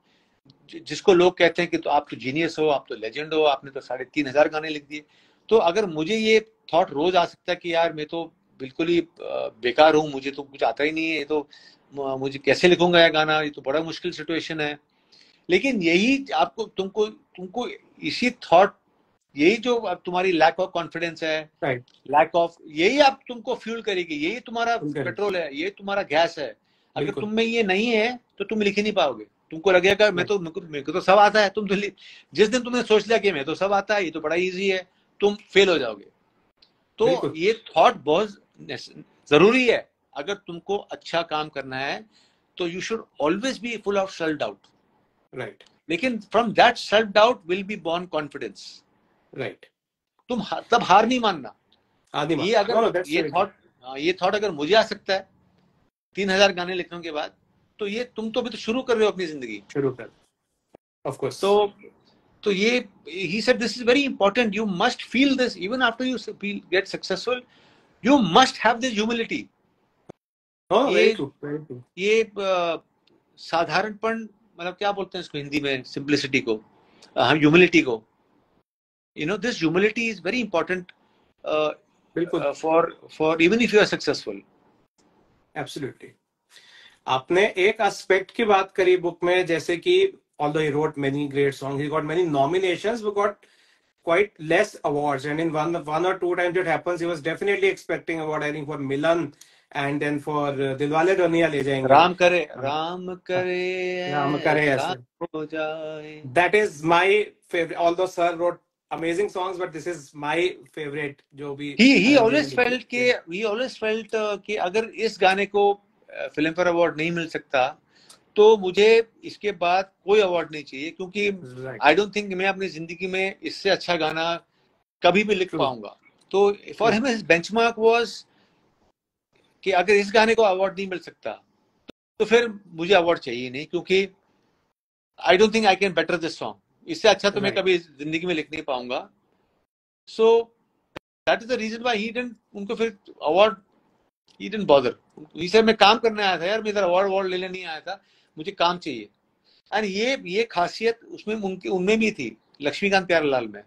जिसको लोग कहते हैं कि तो आप तो जीनियस हो, आप तो लेजेंड हो, आपने तो साढ़े तीन हजार गाने लिख दिए। तो अगर मुझे ये थॉट रोज आ सकता है कि यार मैं तो बिल्कुल ही बेकार हूँ, मुझे तो कुछ आता ही नहीं है, ये तो मुझे कैसे लिखूंगा यह गाना, ये तो बड़ा मुश्किल सिचुएशन है। लेकिन यही आपको तुमको तुमको इसी थॉट, यही जो अब तुम्हारी लैक ऑफ कॉन्फिडेंस है, लैक ऑफ, यही आप तुमको फ्यूल करेगी, यही तुम्हारा पेट्रोल है, ये तुम्हारा गैस है। अगर तुम में ये नहीं है तो तुम लिख ही नहीं पाओगे। तुमको लगेगा मैं तो मेरे को तो सब आता है, तुम तो जिस दिन तुमने सोच लिया कि मैं तो सब आता है, ये तो बड़ा इजी है, तुम फेल हो जाओगे। तो ये थॉट बहुत जरूरी है। अगर तुमको अच्छा काम करना है तो you should always be full of self doubt, right. लेकिन from that self doubt will be born confidence, right. तुम तब हार नहीं मानना। ये अगर no, no, ये थॉट ये थॉट अगर मुझे आ सकता है तीन हजार गाने लिखने के बाद, तो ये तुम तो अभी तो शुरू कर रहे हो अपनी जिंदगी, शुरू कर, ऑफ कोर्स। तो तो ये he said this is very important, you must feel this even after you feel, get successful, you must have this humility. oh, ये very true, very true. ये साधारणपन, मतलब क्या बोलते हैं इसको हिंदी में, सिंप्लिसिटी को, हम ह्यूमिलिटी को, you know this humility is very important uh, uh, for for even if you are successful. Absolutely. आपने एक एस्पेक्ट की बात करी बुक में, जैसे कि although he wrote many great songs, he got many nominations but got quite less awards, and in one one or two times it happens he was definitely expecting award, I think for Milan and then for uh, Dilwale Duniya Le Jayenge. Ram करे राम करे राम करे ऐसे हो जाए. That is my favorite, although sir wrote amazing songs but this is my favorite. जो भी he he always felt के he always felt uh, कि अगर इस गाने को फिल्म फेयर अवार्ड नहीं मिल सकता तो मुझे इसके बाद कोई अवार्ड नहीं चाहिए, क्योंकि आई डोंट थिंक मैं अपनी जिंदगी में इससे अच्छा गाना कभी भी लिख पाऊंगा। तो for him his benchmark was कि अगर इस गाने को अवार्ड नहीं मिल सकता तो फिर मुझे अवार्ड चाहिए नहीं, क्योंकि I don't think I can better this song, इससे अच्छा तो मैं कभी जिंदगी में लिख नहीं पाऊंगा। So that is the reason why he didn't, उनको फिर award he didn't bother. He said मैं काम करने आया था यार, मैं इधर अवार्ड अवार्ड लेने नहीं आया था, मुझे काम चाहिए। एंड ये ये खासियत उसमें उनकी उनमें भी थी, लक्ष्मीकांत प्यारेलाल में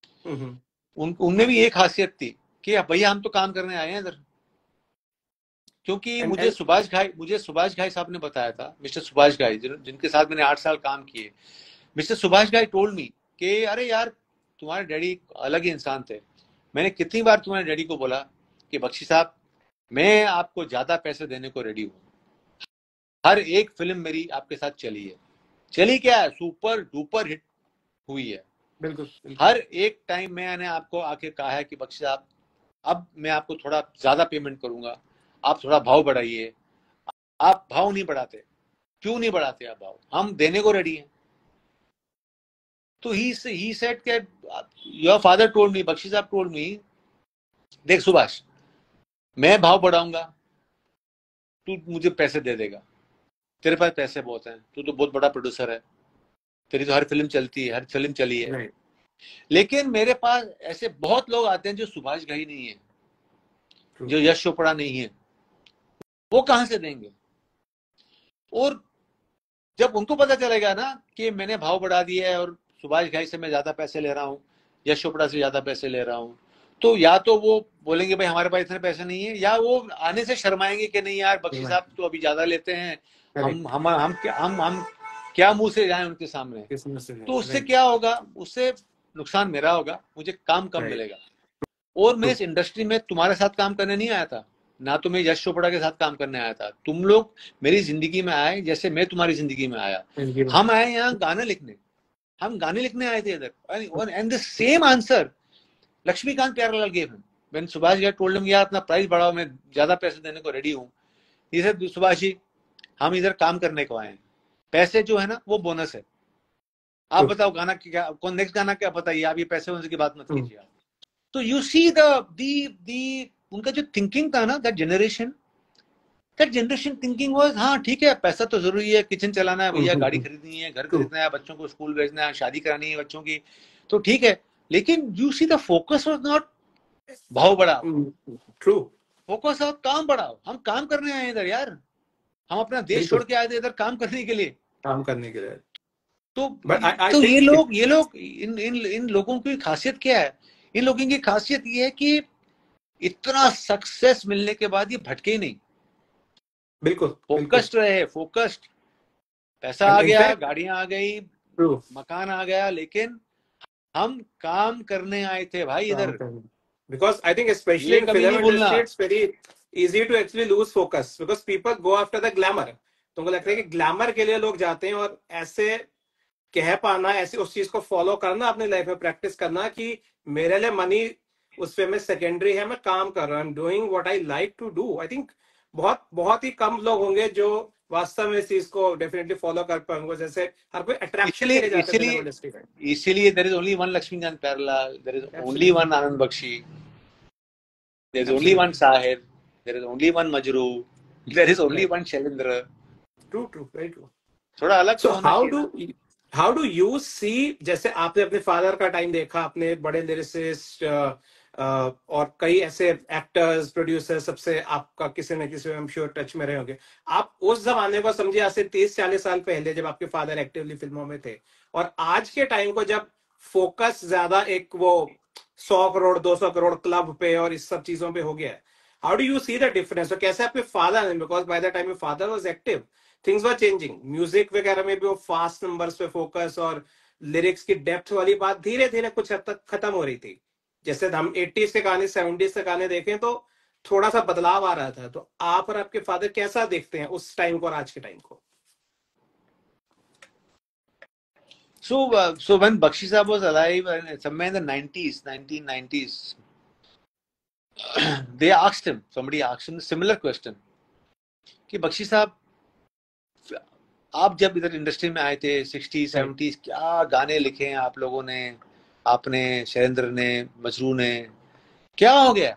उन उनमें भी ये खासियत थी कि भैया हम तो काम करने आए हैं इधर। क्योंकि and, मुझे and, सुभाष घाई मुझे सुभाष घाई साहब ने बताया था, मिस्टर सुभाष घाई जिन, जिनके साथ मैंने आठ साल काम किए, mister Subhash Ghai told me कि अरे यार तुम्हारे डैडी अलग ही इंसान थे। मैंने कितनी बार तुम्हारे डैडी को बोला कि बख्शी साहब मैं आपको ज्यादा पैसे देने को रेडी हूँ, हर एक फिल्म मेरी आपके साथ चली है, चली क्या है, सुपर डुपर हिट हुई है। बिल्कुल, बिल्कुल। हर एक टाइम मैंने आपको आके कहा है कि बख्शी साहब अब मैं आपको थोड़ा ज्यादा पेमेंट करूंगा, आप थोड़ा भाव बढ़ाइए। आप भाव नहीं बढ़ाते, क्यों नहीं बढ़ाते आप भाव, हम देने को रेडी हैं। तो ही ही सेड कि your father told me, Bakshi sahab told मी, देख सुभाष मैं भाव बढ़ाऊंगा, तू मुझे पैसे दे देगा, तेरे पास पैसे बहुत हैं, तू तो बहुत बड़ा प्रोड्यूसर है, तेरी तो हर फिल्म चलती है, हर फिल्म चली है। लेकिन मेरे पास ऐसे बहुत लोग आते हैं जो सुभाष घाई नहीं है, जो यश चोपड़ा नहीं है, वो कहां से देंगे। और जब उनको पता चलेगा ना कि मैंने भाव बढ़ा दिया है और सुभाष घाई से मैं ज्यादा पैसे ले रहा हूँ, यश चोपड़ा से ज्यादा पैसे ले रहा हूँ, तो या तो वो बोलेंगे भाई हमारे पास इतने पैसे नहीं है, या वो आने से शर्माएंगे कि नहीं यार बख्शी साहब तो अभी ज्यादा लेते हैं, हम हम हम हम हम क्या मुंह से जाएं उनके सामने। तो उससे क्या होगा, उससे नुकसान मेरा होगा, मुझे काम कम मिलेगा। और मैं इस इंडस्ट्री में तुम्हारे साथ काम करने नहीं आया था, ना तो मैं यश चोपड़ा के साथ काम करने आया था। तुम लोग मेरी जिंदगी में आए जैसे मैं तुम्हारी जिंदगी में आया। हम आए यहाँ गाने लिखने, हम गाने लिखने आए थे इधर। And the same answer Laxmikant Pyarelal gave him when Subhash Ghai told him यार अपना प्राइस बढ़ाओ, मैं ज्यादा पैसे देने को रेडी हूँ। ये सब सुभाष जी हम इधर काम करने को आए हैं, पैसे जो है ना वो बोनस है। आप बताओ गाना क्या, कौन नेक्स्ट गाना क्या बताइए, आप ये पैसे वैसे की बात मत कीजिए आप। तो यू सी द दी दी उनका जो थिंकिंग था ना, that generation that generation thinking was हाँ ठीक है पैसा तो जरूरी है, किचन चलाना है भैया, गाड़ी खरीदनी है, घर खरीदना है, बच्चों को स्कूल भेजना है, शादी करानी है बच्चों की, तो ठीक है। लेकिन you see the focus was not भाव बढ़ाओ, ट्रू फोकस ऑफ काम बढ़ाओ। हम काम करने आए इधर यार, हम अपना देश छोड़ के आए थे इधर काम करने के लिए, काम करने के लिए। तो But I, I तो think ये it, लोग ये लोग इन इन इन लोगों की खासियत क्या है? इन लोगों की खासियत ये है कि इतना सक्सेस मिलने के बाद ये भटके ही नहीं, बिल्कुल बिल्कुल. फोकस्ड रहे, फोकस्ड. पैसा And आ in गया, fact, गाड़ियां आ गई, true. मकान आ गया, लेकिन हम काम करने आए थे भाई काम इधर. करना. Because I think especially ये in कभी film नहीं भूलना. industry, it's very easy to actually lose focus because people go after the glamour. तुमको लगता है कि ग्लैमर के लिए लोग जाते हैं, और ऐसे कह पाना, ऐसे उस चीज को फॉलो करना, अपने लाइफ में प्रैक्टिस करना कि मेरे लिए मनी उस पे में सेकेंडरी है, मैं काम कर रहा हूँ, I am doing what I like to do. I think बहुत बहुत ही कम लोग होंगे जो वास्तव में इस चीज को डेफिनेटली फॉलो कर पाएंगे. जैसे हर कोई अट्रैक्शन के इसीलिए लिए जाता है फिल्म इसीलिए इंडस्ट्री में. इसीलिए there is only one Laxmikant Pyarelal, there is only absolutely. One Anand Bakshi, there is only one absolutely. Sahir, there is only one Majrooh, there is only right. One Shailendra. True true, very true. थोड़ा अलग सो तो होना हाउ चाहिए डू ना. How do you सी, जैसे आपने अपने father का टाइम देखा, अपने बड़े लिरिसिस्ट और कई ऐसे एक्टर्स, प्रोड्यूसर, सबसे आपका किसी न किसी में श्योर टच में रहे होंगे. आप उस जमाने को समझिए, आज से तीस चालीस साल पहले जब आपके फादर एक्टिवली फिल्मों में थे, और आज के टाइम को जब फोकस ज्यादा एक वो सौ करोड़ दो सौ करोड़ क्लब पे और इस सब चीजों पे हो गया है. How do you see the difference? तो कैसे आपके father, because by the time father was active, things were changing, music वगैरह में भी वो फास्ट नंबर्स पे फोकस और लिरिक्स की डेप्थ वाली बात धीरे धीरे कुछ हद तक खत्म हो रही थी. जैसे हम एटीज के गाने, सेवेंटीज के गाने देखें तो थोड़ा सा बदलाव आ रहा था. तो आप और आपके फादर कैसा देखते हैं उस टाइम को और आज के टाइम को? So, uh, so when Bakshi Saab was alive, uh, somewhere in the nineties, nineteen nineties, they asked him, somebody asked him a similar question, कि बख्शी साहब, आप जब इधर इंडस्ट्री में आए थे सिक्सटीज सेवेंटीज, क्या गाने लिखे हैं आप लोगों ने, आपने, शैलेंद्र ने, मजरू ने, क्या हो गया?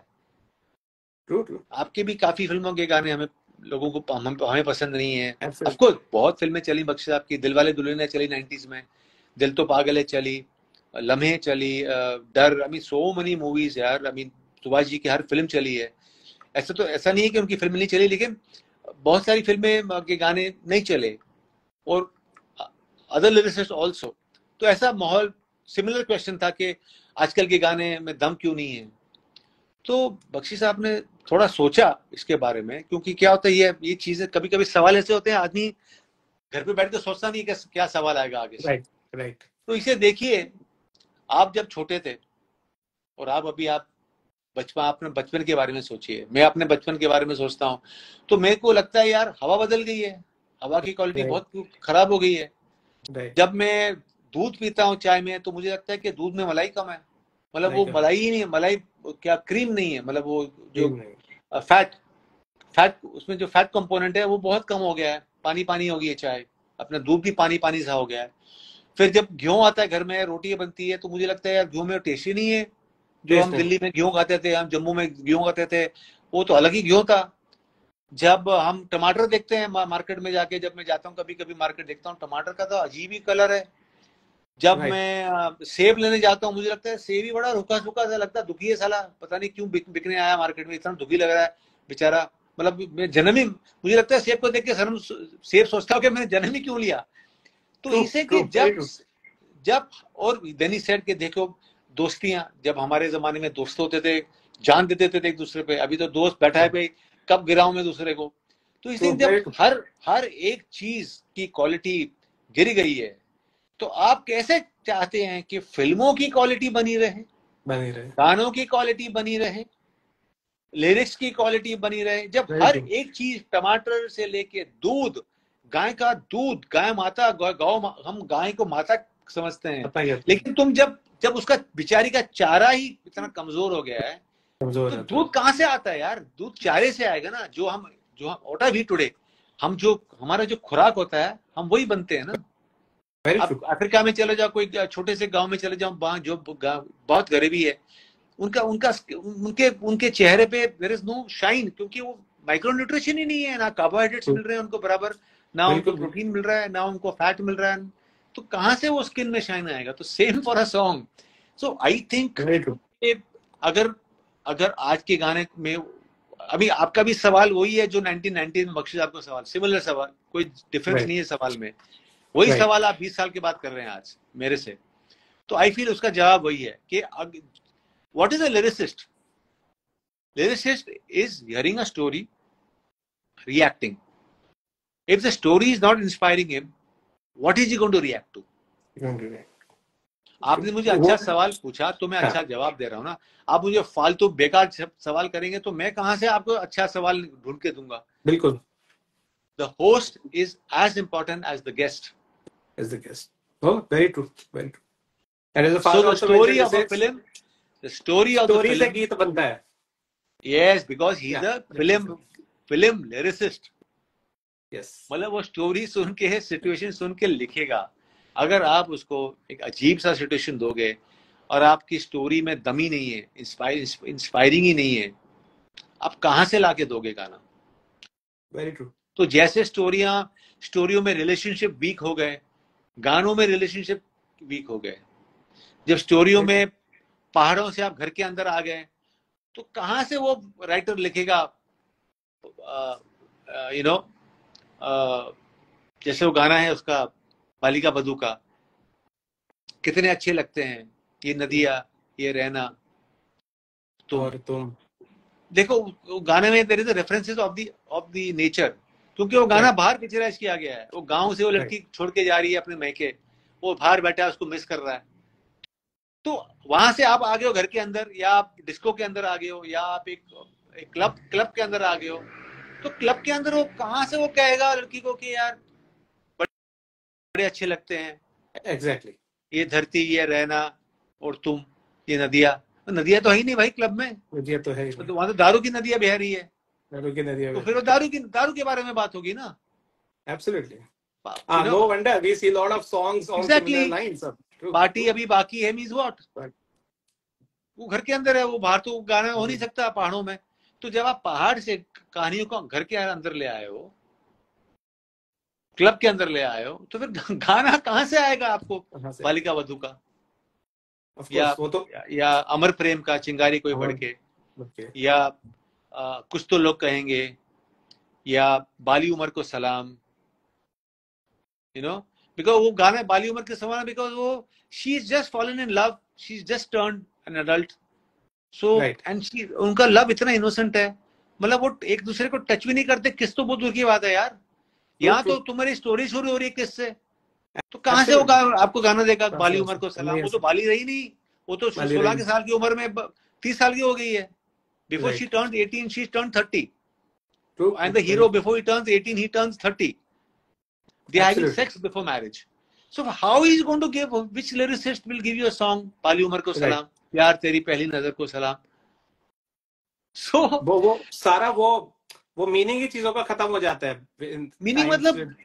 True true. आपके भी काफी फिल्मों के गाने हमें लोगों को हम, हमें पसंद नहीं है. Absolutely. ऑफ कोर्स बहुत फिल्में चली बख्शी साहब की, दिलवाले दुल्हनिया चली नाइंटीज़ में, दिल तो पागल है चली, लम्हे चली, Darr, I mean so many movies यार. आई मीन सुभाष जी की हर फिल्म चली है. ऐसा तो ऐसा नहीं है कि उनकी फिल्म नहीं चली, लेकिन बहुत सारी फिल्में के गाने नहीं चले, और अदर लिरिसिस्ट ऑल्सो. तो ऐसा माहौल, सिमिलर क्वेश्चन था कि आजकल के गाने में दम क्यों नहीं है. तो बख्शी साहब ने थोड़ा सोचा इसके बारे में, क्योंकि क्या होता है, ये ये चीजें कभी कभी सवाल ऐसे होते हैं, आदमी घर पे बैठ के सोचता नहीं कि क्या सवाल आएगा आगे से. Right right. तो इसे देखिए, आप जब छोटे थे और आप अभी आप बचपन, आपने बचपन के बारे में सोचिए, मैं अपने बचपन के बारे में सोचता हूँ, तो मेरे को लगता है यार हवा बदल गई है, हवा की क्वालिटी Right. बहुत खराब हो गई है. Right. जब मैं दूध पीता हूँ चाय में, तो मुझे लगता है कि दूध में मलाई कम है, मतलब वो Right. मलाई ही नहीं है, मलाई क्या क्रीम नहीं है, मतलब वो जो नहीं. फैट फैट उसमें जो फैट कंपोनेंट है वो बहुत कम हो गया है, पानी पानी हो गई है चाय, अपना दूध भी पानी पानी सा हो गया है. फिर जब गेहूं आता है घर में, रोटी बनती है, तो मुझे लगता है यार गेहूं में टेस्ट ही नहीं है. जो हम दिल्ली में गेहूं खाते थे, हम जम्मू में गेहूं खाते थे, वो तो अलग ही गेहूं था. जब हम टमाटर देखते हैं मार्केट में जाके, जब मैं जाता हूँ कभी कभी मार्केट, देखता हूँ टमाटर का तो अजीब ही कलर है. जब right. मैं सेब लेने जाता हूँ, मुझे लगता है सेब ही बड़ा रुका सुखा सा लगता है, दुखी है साला, पता नहीं क्यों बिक, बिकने आया मार्केट में, इतना दुखी लग रहा है बेचारा. मतलब मैं जन्म ही, मुझे लगता है सेब को देख के शर्म, सेब सोचता हूँ कि मैंने जन्म ही क्यों लिया. तो इसे कि जब जब और देनी सेट के देखो दोस्तियां, जब हमारे जमाने में दोस्त होते थे, जान देते थे एक दूसरे पे, अभी तो दोस्त बैठा है पे कब गिराऊं मैं दूसरे को. तो इसलिए जब हर हर एक चीज की क्वालिटी गिर गई है, तो आप कैसे चाहते हैं कि फिल्मों की क्वालिटी बनी रहे, बनी रहे, गानों की क्वालिटी बनी रहे, लिरिक्स की क्वालिटी बनी रहे, जब हर एक चीज, टमाटर से लेके दूध, गाय का दूध, गाय माता, गाँव, हम गाय को माता समझते हैं, लेकिन तुम जब जब उसका बिचारी का चारा ही इतना कमजोर हो गया है, तो दूध कहाँ से आता है यार? दूध चारे से आएगा ना. जो हम जो हम ओटा भी टुडे, हम जो हमारा जो खुराक होता है, हम वही बनते हैं ना. अब अफ्रीका में चले जाओ, कोई छोटे से गांव में चले जाओ, वहां जो बहुत गरीबी है, उनका उनका उनके उनके चेहरे पे देयर इज नो शाइन, क्योंकि वो माइक्रो न्यूट्रिशन ही नहीं है, ना कार्बोहाइड्रेट्स मिल रहे हैं उनको बराबर, ना उनको प्रोटीन मिल रहा है, ना उनको फैट मिल रहा है, तो कहाँ से वो स्किन में शाइन आएगा? तो same for a song. So I think अगर अगर आज के गाने में, अभी आपका भी सवाल वही है जो नाइनटीन नाइंटी में बख्शी साहब का सवाल, सिमिलर सवाल, कोई डिफरेंस नहीं है सवाल में. वही Right. सवाल आप बीस साल के बाद कर रहे हैं आज मेरे से। तो आई फील उसका जवाब वही है कि what is a lyricist? Lyricist is hearing a story, reacting. If the story is not inspiring him, what is he going to react to? आपने मुझे अच्छा सवाल पूछा तो मैं अच्छा जवाब दे रहा हूँ ना। आप मुझे फालतू बेकार सवाल करेंगे तो मैं कहां से आपको अच्छा सवाल ढूंढ के दूंगा? बिल्कुल। The host is as important as the guest. As the guest. Oh, very true, very true. And as the So father the also story mentioned, of a he says, film, the story of the story से film. गीत बनता है. Yes, because he's Yeah, a film film lyricist. Yes. मतलब वो story सुन के, situation सुन के लिखेगा। अगर आप उसको एक अजीब सा सिचुएशन दोगे और आपकी स्टोरी में दम ही नहीं है, इंस्पायर इंस्पायरिंग ही नहीं है, आप कहां से लाके दोगे गाना? Very true. तो जैसे स्टोरियां स्टोरियों में रिलेशनशिप वीक हो गए, गानों में रिलेशनशिप वीक हो गए। जब स्टोरियों में पहाड़ों से आप घर के अंदर आ गए, तो कहां से वो राइटर लिखेगा? यू नो जैसे वो गाना है उसका, बालिका बधू का, कितने अच्छे लगते हैं ये नदिया, ये रहना, तो और तुम देखो गाने में there is a references of the of the nature, क्योंकि वो गाना बाहर पिक्चराइज किया गया है। वो गांव से वो लड़की छोड़ के जा रही है अपने मैके, वो बाहर बैठा है, उसको मिस कर रहा है। तो वहां से आप आ गए हो घर के अंदर, या आप डिस्को के अंदर आ गए हो, या आप एक, एक क्लब क्लब के अंदर आ गए हो। तो क्लब के अंदर वो कहां से वो कहेगा लड़की को कि यार बड़े अच्छे लगते हैं, एग्जैक्टली exactly. ये धरती, ये रहना, और तुम, ये नदिया। नदिया तो है ही नहीं भाई क्लब में, नदिया तो है ही तो वहां तो दारू की नदिया बह रही है, दारू की नदिया, तो फिर वो दारू की दारू के बारे में बात होगी ना। Absolutely. Ah, no wonder we see a lot of songs on exactly. similar lines. Party अभी बाकी है मीन्स व्हाट? वो घर के अंदर है, वो बाहर तो गाना हो नहीं सकता पहाड़ों में। तो जब आप पहाड़ से कहानियों को घर के अंदर ले आए हो, क्लब के अंदर ले आए हो, तो फिर गाना कहां से आएगा आपको बालिका वधू का, या वो तो या अमर प्रेम का चिंगारी कोई बढ़ के, या आ, कुछ तो लोग कहेंगे, या बाली उमर को सलाम, यू नो बिकॉज वो गाना बाली उमर के समान, बिकॉज वो she is just fallen in love, she is just turned an adult, so and she, उनका लव इतना इनोसेंट है, मतलब वो एक दूसरे को टच भी नहीं करते, किस तो बहुत दूर की बात है यार। यहाँ तो तुम्हारी स्टोरी शुरू हो रही है किससे, तो कहां से वो गा, आपको गाना देगा बाली उमर को सलाम? वो तो बाली रही नहीं, वो तो सोलह के साल की उम्र में तीस साल की हो गई है। Before she turned eighteen she turned thirty, and the hero before he turns eighteen he turns thirty. They are having sex before marriage. So how he is going to give, which lyricist will give you a song, बाली उमर को सलाम, प्यार तेरी पहली नजर को सलाम? So वो वो सारा वो वो मीनिंग ही चीजों का खत्म हो जाता है। मीनिंग मतलब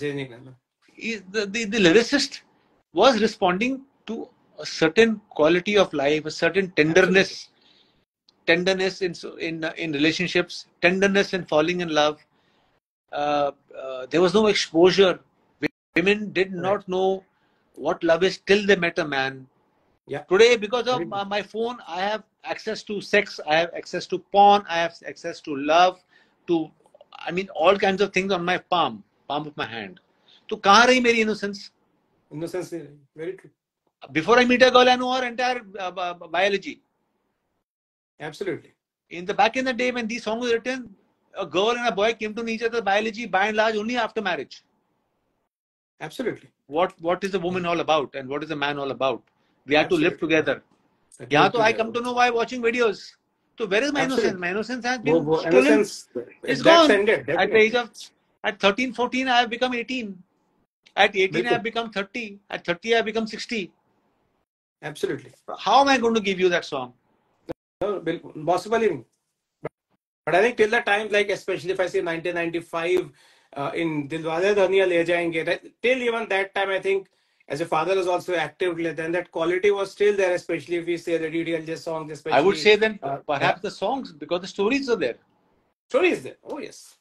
the, the, the lyricist was responding to a certain quality of life, a certain tenderness, tenderness in in in relationships, tenderness in falling in love. Uh, uh, there was no exposure. Women did not right. know what love is till they met a man. Yeah. Today, because of uh, my phone, I have access to sex, I have access to porn, I have access to love, to, I mean, all kinds of things on my palm, palm of my hand. So, kahan rahi meri innocence? Innocence, very true. Before I meet a girl, I know her entire uh, biology. Absolutely. In the back in the day, when these songs were written, a girl and a boy came to know each other's biology by and large only after marriage. Absolutely. What What is a woman all about, and what is a man all about? We have Absolutely. to live together. Yeah, so I come to know by watching videos. So where is my Absolutely. innocence? My innocence has been wo, wo, stolen. Innocence, it's gone. Ended, at the age of, at thirteen, fourteen, I have become eighteen. At eighteen, Bilkul. I have become thirty. At thirty, I have become sixty. Absolutely. How am I going to give you that song? No, possible even. But I think till the time, like especially if I say nineteen ninety-five, uh, in Dilwale Dhaniya Le Jayenge, till even that time, I think as a father was also active, then that quality was still there, especially if we say the D D L J songs. Especially, I would say then uh, perhaps yeah. the songs, because the stories are there. Stories there. Oh yes.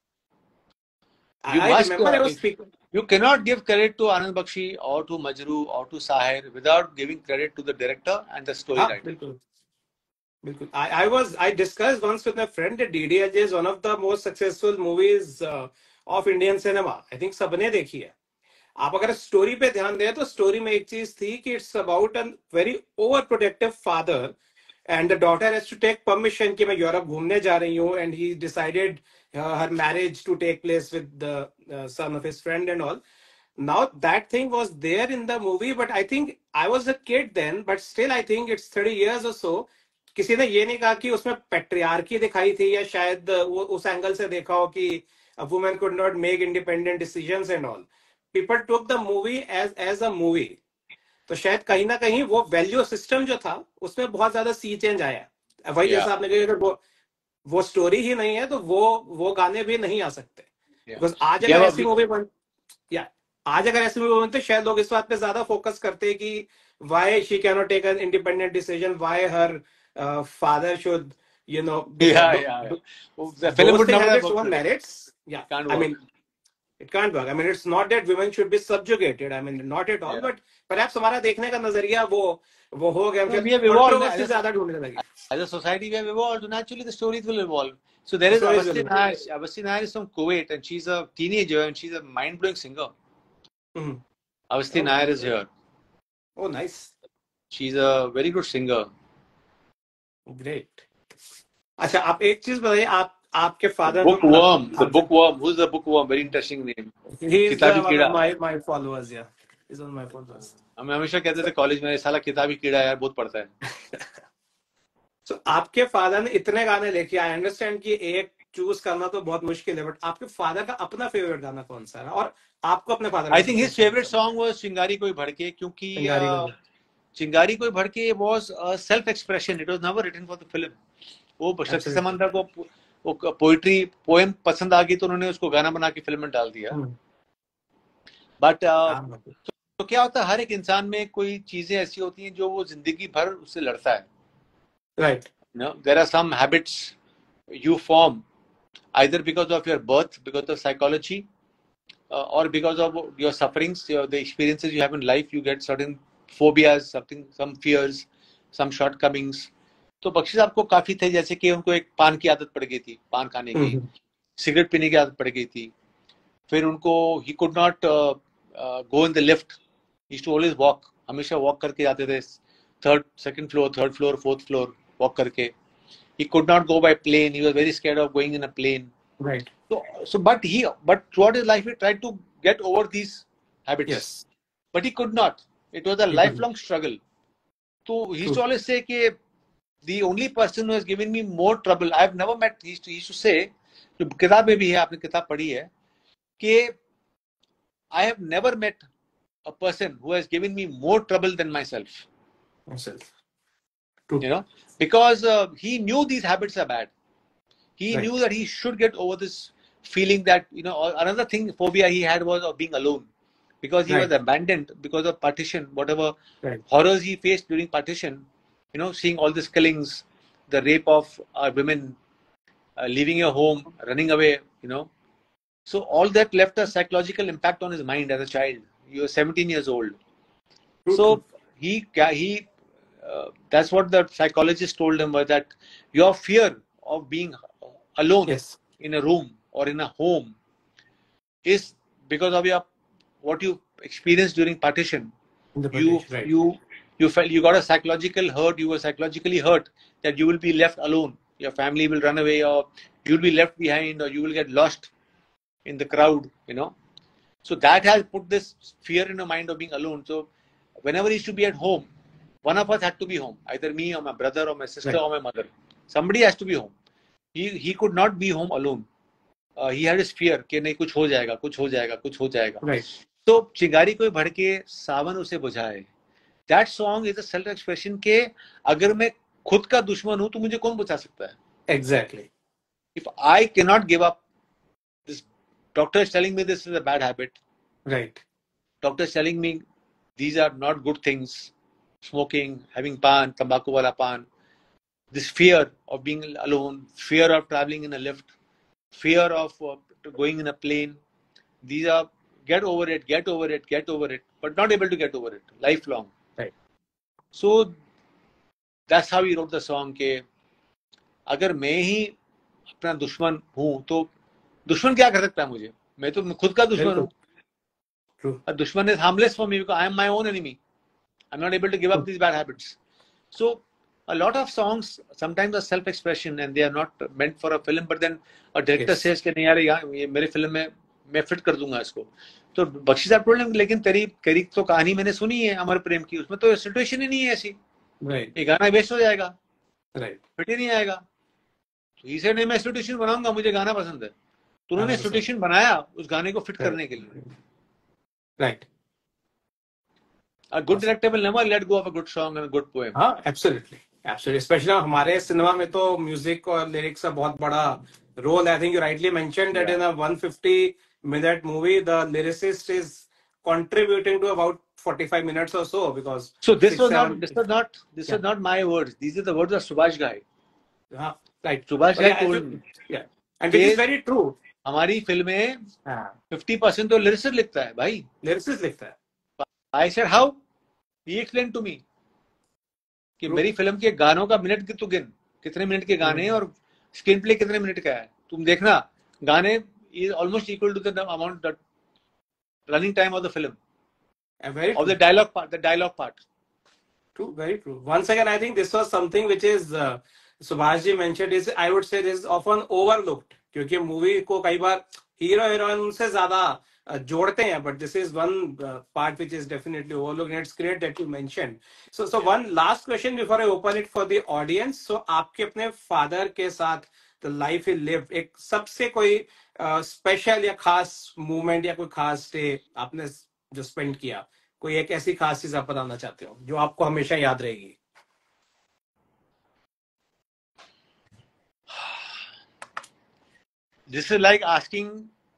You I must. remember Uh, I was speaking. You cannot give credit to Anand Bakshi or to Majru or to Sahir without giving credit to the director and the story ah, writer. Bilkul. Bilkul. I, I was I discussed once with my friend that D D L J is one of the most successful movies uh, of Indian cinema. I think sabne dekhi hai. आप अगर story पे ध्यान दें तो story में एक चीज थी कि it's about a very over protective father and the daughter has to take permission कि मैं यूरोप घूमने जा रही हूँ, and he decided her marriage to take place with the son of his friend and all. Now that thing was there in the movie, but I think I was a kid then, but still I think it's thirty years or so. किसी ने ये नहीं कहा कि उसमें patriarchy दिखाई थी, या शायद वो उस एंगल से देखा हो कि a woman could not make independent decisions and all. People took the movie as as a movie. तो शायद कहीं ना कहीं वो वैल्यू सिस्टम जो था उसमें बहुत ज्यादा सी चेंज आया. वही Yeah, जैसा आपने कहा, अगर वो वो स्टोरी ही नहीं है तो वो वो गाने भी नहीं आ सकते. yeah. बिकॉज आज We अगर have a, ऐसी मूवी बन या आज अगर ऐसी मूवी बनते शायद लोग इस बात पे ज्यादा फोकस करते कि why she cannot take an independent decision, why her father should you know yeah, yeah, yeah. Oh, the film those would things never have have its worked own today. merits. Yeah, Can't I work. mean it can't work. I mean it's not that women should be subjugated. I mean not at all. Yeah. But perhaps हमारा देखने का नजरिया वो वो हो गया, No, we have evolved controversy as a, ज्यादा ढूंढने लगे. as a society. We have evolved. So naturally, the stories will evolve. So there is Stories will Avasti evolve. Nair. Avasti Nair is from Kuwait, and she's a teenager, and she's a mind-blowing singer. Mhm. Avasti Oh. Nair is here. Oh, nice. She's a very good singer. Great. अच्छा, आप एक चीज बताइए, आप आपके father Bookworm. The bookworm. Who's the bookworm? Very interesting name. He's किताबी uh, one कीड़ा. of my my followers. Yeah, he's one of my followers. हमें हमेशा कहते थे कॉलेज में, साला किताबी कीड़ा यार बहुत पढ़ता है. So आपके फादर ने इतने गाने लेके, आई अंडरस्टैंड कि एक चूज करना तो बहुत मुश्किल है, बट आपके फादर का अपना फेवरेट गाना कौन सा है, और आपको अपने father I think his favorite song was चिंगारी कोई भड़के, क्योंकि uh, चिंगारी कोई भड़के was a self expression. It was never written for the film. वो शक्ति समंदर को वो पोइट्री पोएम पसंद आ गई तो उन्होंने उसको गाना बना के फिल्म में डाल दिया. बट uh, तो, तो क्या होता है, हर एक इंसान में कोई चीजें ऐसी होती हैं जो वो जिंदगी भर उससे लड़ता है. Right. No, there are some habits you form either because of your birth, because of psychology, uh, or because of your sufferings, your, the experiences you have in life. You get certain phobias, something, some fears, some shortcomings. तो बख्शी साहब को काफी थे, जैसे कि उनको एक पान की आदत पड़ गई थी, पान खाने की, सिगरेट पीने की आदत पड़ गई थी. फिर उनको he could not uh, uh, go in the lift. He used to always walk. हमेशा वॉक करके जाते थे, third second floor, third floor, fourth floor walk करके. He could not go by plane. He was very scared of going in a plane. Right. So, so but he, but throughout his life, he tried to get over these habits. Yes. But he could not. It was a He lifelong struggle. So he used to always say that the only person who has given me more trouble, I have never met. He used to, he used to say, जो किताब में भी है, आपने किताब पढ़ी है, कि I have never met a person who has given me more trouble than myself. Myself. True. You know, because uh, he knew these habits are bad. He Right. knew that he should get over this feeling that, you know, another thing, phobia he had was of being alone, because he Right. was abandoned because of partition, whatever Right. horrors he faced during partition, you know, seeing all these killings, the rape of uh, women, uh, leaving your home, running away, you know. So all that left a psychological impact on his mind as a child. He was seventeen years old. True, So true. he, he uh, that's what the psychologist told him, was that your fear of being alone Yes. in a room or in a home is because of your what you experienced during partition. In the You British, right. you you felt you got a psychological hurt. You were psychologically hurt that you will be left alone. Your family will run away, or you will be left behind, or you will get lost in the crowd. You know, so that has put this fear in the mind of being alone. So whenever he used to be at home, one of us had to be home, either me or my brother or my sister Right. or my mother. Somebody has to be home. He he could not be home alone. Uh, he had his fear कि नहीं कुछ हो जाएगा, कुछ हो जाएगा, कुछ हो जाएगा. Right. तो चिंगारी कोई भड़के सावन उसे बुझाए. That song is a self expression के अगर मैं खुद का दुश्मन हूँ तो मुझे कौन बचा सकता है? Exactly. If I cannot give up, this doctor is telling me this is a bad habit. Right. Doctor is telling me these are not good things. Smoking, having pan, tobacco wala pan. This fear of being alone, fear of traveling in a lift, fear of uh, going in a plane. These are, get over it, get over it, get over it, but not able to get over it, lifelong. Right. So that's how he wrote the song के अगर मैं ही अपना दुश्मन हूँ तो दुश्मन क्या कर सकता है मुझे? मैं तो खुद का दुश्मन हूँ. True. A dushman is harmless for me because I am my own enemy. I'm not able to give up these bad habits. So a lot of songs sometimes are self-expression and they are not meant for a film. But then a director Yes. says कि नहीं यार ये मेरे film में मैं fit कर दूंगा इसको. तो बख्शी साहब बोल रहे हैं लेकिन तेरी तेरी तो कहानी मैंने सुनी है अमर प्रेम की, उसमें तो सिचुएशन ही नहीं है ऐसी. Right. ये गाना वेस्ट हो जाएगा, Right. फिट ही नहीं आएगा. तो ही सेड नहीं मैं सिचुएशन बनाऊंगा, मुझे गाना पसंद है. तो उन्होंने सिचुएशन बनाया उस गाने को फिट करने के लिए. Right. A good director will never let go of a good song and a good poem. हाँ, absolutely, absolutely. Especially हमारे सिनेमा में तो म्यूजिक और लिरिक्स का बहुत बड़ा रोल है. I think you rightly mentioned that Yeah. in a one hundred fifty minute movie, the lyricist is contributing to about forty-five minutes or so because. So this six, was seven, not this was not this Yeah. was not my words. These are the words of Subhash Ghai. हाँ, right. Subhash Oh, Ghai yeah, told as me. you- yeah, and which is Yes. very true. हमारी फिल्में हाँ, fifty percent तो lyricist लिखता है भाई. lyricist लिखता है. I said how? He explained to me कि True. मेरी फिल्म के गानों का मिनट की तू गिन, कितने मिनट के गाने हैं और स्क्रीन प्ले कितने मिनट का है. तुम देखना गाने is almost equal to the amount that running time of the film. And very Of true. the dialogue part, the dialogue part. True, very true. Once again, I think this was something which is uh, Subhash ji mentioned is I would say this is often overlooked क्योंकि movie को कई बार hero heroine से ज्यादा uh, जोड़ते हैं, but this is one uh, part which is definitely overlooked and it's great that you mentioned. So so one last question before I open it for the audience. So आपके अपने father के साथ the life he lived एक सबसे कोई special uh, या खास movement या कोई खास डे आपने जो स्पेंड किया, कोई एक ऐसी खास चीज आप बताना चाहते हो जो आपको हमेशा याद रहेगी? This is like asking.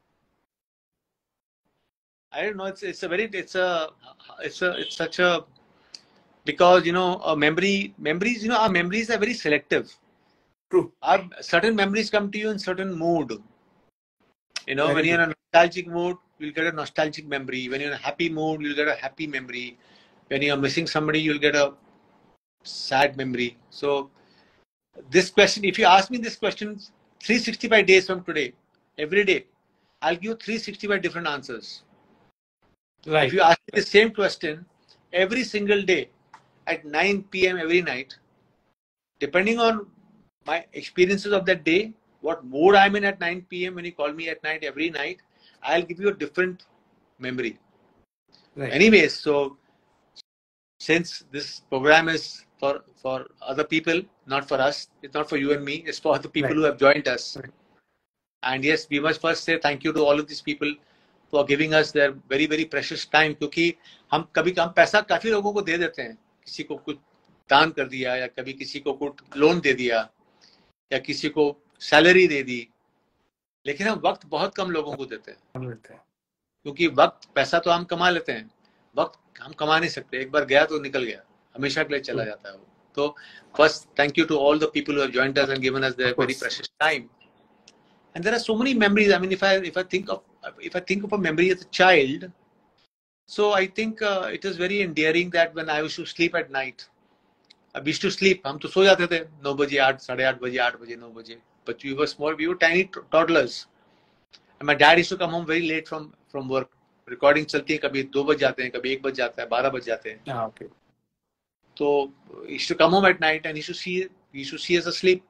I don't know. It's it's a very it's a it's a it's such a because you know a memory memories you know our memories are very selective. True. Our certain memories come to you in certain mood. You know, Very when you're true. in a nostalgic mood, you'll get a nostalgic memory. When you're in a happy mood, you'll get a happy memory. When you're missing somebody, you'll get a sad memory. So this question, if you ask me this question three hundred sixty-five days from today, every day, I'll give you three hundred sixty-five different answers. Right. If you ask me the same question every single day at nine p m every night, depending on my experiences of that day, what mood I'm in at nine p m when you call me at night every night, I'll give you a different memory. Right. Anyways, so since this program is for for other people, not for us, it's not for you and me, it's for the people Right. who have joined us. Right. And yes, we must first say thank you to all of these people for giving us their very very precious time. क्योंकि हम कभी हम पैसा काफी लोगों को दे देते हैं, किसी को कुछ दान कर दिया या कभी किसी को कुछ लोन दे दिया या किसी को सैलरी दे दी, लेकिन हम वक्त बहुत कम लोगों को देते हैं. क्योंकि वक्त पैसा तो हम कमा लेते हैं, वक्त हम कमा नहीं सकते. एक बार गया तो निकल गया, हमेशा के लिए चला जाता है वो. तो first thank you to all the people who have joined us and given us their very precious time. And there are so many memories. I mean, if I if I think of if I think of a memory as a child, so I think uh, it is very endearing that when I used to sleep at night, I used to sleep. हम तो सो जाते थे नौ बजे, आठ साढ़े आठ बजे, आठ बजे, नौ बजे. But we were small. We were tiny toddlers. And my dad used to come home very late from from work. Recording चलती है, कभी दो बज जाते हैं, कभी एक बज जाता है, बारह बज जाते हैं. Ah, okay. So he used to come home at night and he used to see he used to see us asleep.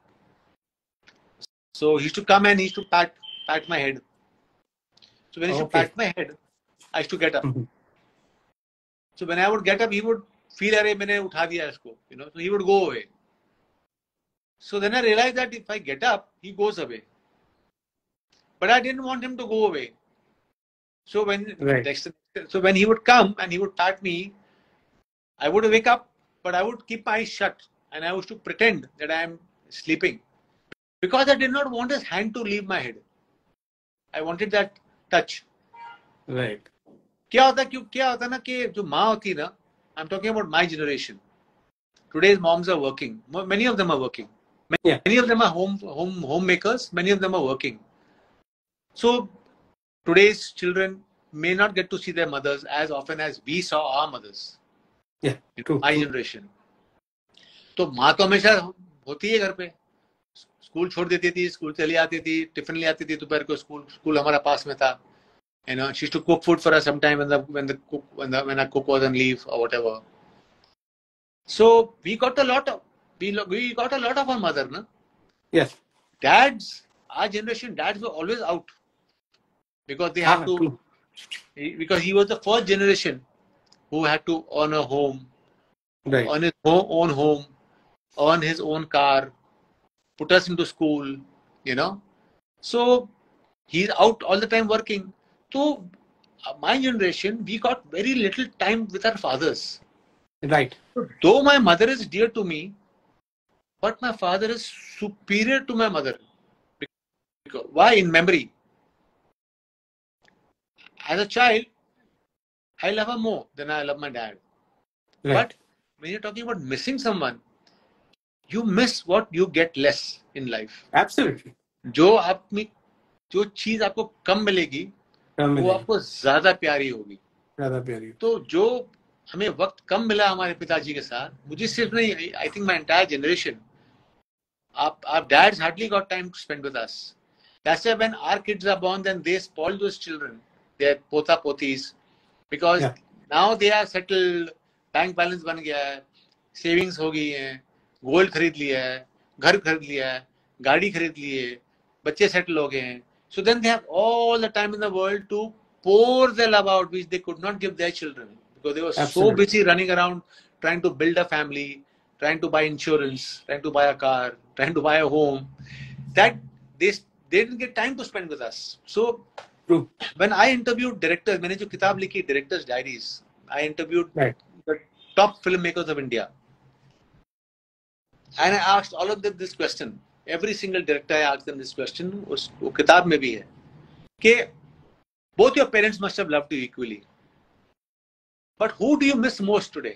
So he used to come and he used to pat pat my head. So when he used Okay. to pat my head, I used to get up. Mhm. So when I would get up, he would feel अरे मैंने उठा दिया इसको, you know. So he would go away. So then I realized that if I get up, he goes away. But I didn't want him to go away. So when Right. next, so when he would come and he would pat me, I would wake up, but I would keep my eyes shut and I used to pretend that I am sleeping. Because I did not want his hand to leave my head. I wanted that touch. Right. क्या होता क्यों क्या होता ना कि जो माँ होती है ना, I'm talking about my generation. Today's moms are working. Many of them are working. Many, Yeah. many of them are home home homemakers. Many of them are working. So today's children may not get to see their mothers as often as we saw our mothers. Yeah. In True. my True. generation. तो माँ तो हमेशा होती है घर पे. School छोड़ देती थी, स्कूल चली आती थी, टिफिन ले आती थी दोपहर को. स्कूल स्कूल हमारा पास में था. You know, she used to cook food for us sometime when the when the cook when the when our cook was on leave or whatever. So we got a lot of we lo- we got a lot of our mother, no? Yes. Dads, our generation, dads were always out because they had Ah, to true. because he was the first generation who had to own a home, Right. on his ho- own home, earn his own car, put us into school, you know. So he's out all the time working. So uh, my generation, we got very little time with our fathers. Right. Though my mother is dear to me, but my father is superior to my mother. Because, why? In memory. As a child, I love her more than I love my dad. Right. But when you're talking about missing someone, you miss what you get less in life. Absolutely. जो आप में जो चीज आपको कम मिलेगी कम वो मिलेगी, आपको ज्यादा प्यारी होगी. ज्यादा प्यारी. तो जो हमें वक्त कम मिला हमारे पिताजी के साथ, मुझे सिर्फ नहीं, I think my entire generation, our, our dads hardly got time to spend with us. That's why when our kids are born, then they spoil those children, their pota potis, because Yeah. now they are settled, bank balance बन गया है, savings हो गई है, gold खरीद लिया है, घर खरीद लिया है, गाड़ी खरीद ली है, बच्चे settle हो गए हैं. So then they have all the time in the world to pour their love out, which they could not give their children because they were so Absolutely. busy running around trying to build a family, trying to buy insurance, trying to buy a car, trying to buy a home, that they they didn't get time to spend with us. So True. when I interviewed directors, मैंने जो किताब लिखी Directors Diaries, I interviewed Right. the top filmmakers of India, and I asked all of them this question. Every single director I asked them this question. उस वो किताब में भी है कि both your parents must have loved you equally, but who do you miss most today?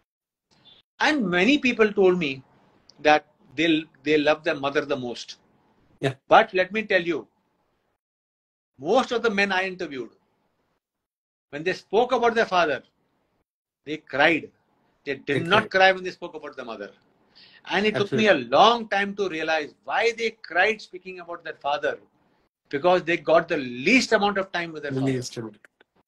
And many people told me that they they love their mother the most. Yeah. But let me tell you, most of the men I interviewed, when they spoke about their father, they cried. They did They not cried. cry when they spoke about their mother. And it took me Absolutely. a long time to realize why they cried speaking about their father. Because they got the least amount of time with their father. Least amount.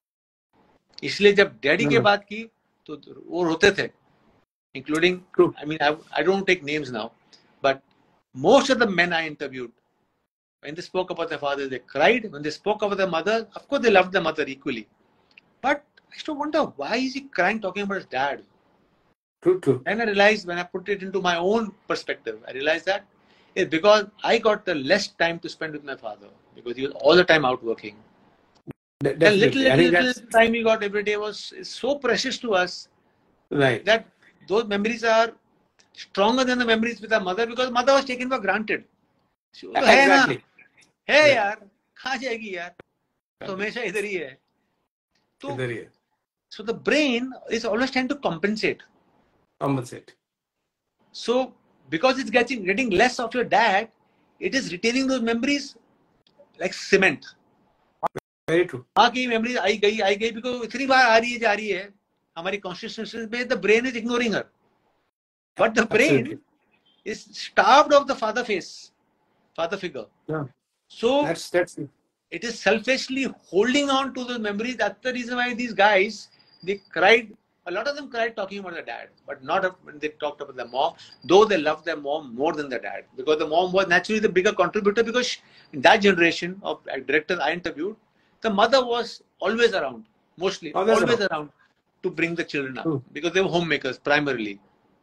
इसलिए जब daddy No, की no. बात की तो वो रोते थे, including, True. I mean, I, I don't take names now, but most of the men I interviewed, when they spoke about their father, they cried. When they spoke about their mother, of course, they loved their mother equally. But I used to wonder, why is he crying talking about his dad? True, true. Then I realized, when I put it into my own perspective, I realized that it's because I got the less time to spend with my father because he was all the time out working. De- And little, definitely. I little, think little that's time we got every day was is so precious to us right. that those memories are stronger than the memories with our mother because mother was taken for granted. She was, है ना, Exactly. है Right. यार, कहाँ जाएगी यार, तो हमेशा इधर ही है. तो इधर ही है. so the brain is always trying to compensate. Compensate. So because it's getting getting less of your dad, it is retaining those memories like cement. Very true. हाँ की memories आई गई आई गई because इतनी बार आ रही है जा रही है हमारी consciousness में, the brain is ignoring her. But the brain Absolutely. is starved of the father face, father figure. Yeah. So That's that's it is selfishly holding on to those memories. That's the reason why these guys, they cried. A lot of them cried talking about their dad, but not when they talked about their mom, though they loved their mom more than their dad because the mom was naturally the bigger contributor because in that generation of directors I interviewed, the mother was always around, mostly always always around. around to bring the children up True. because they were homemakers primarily.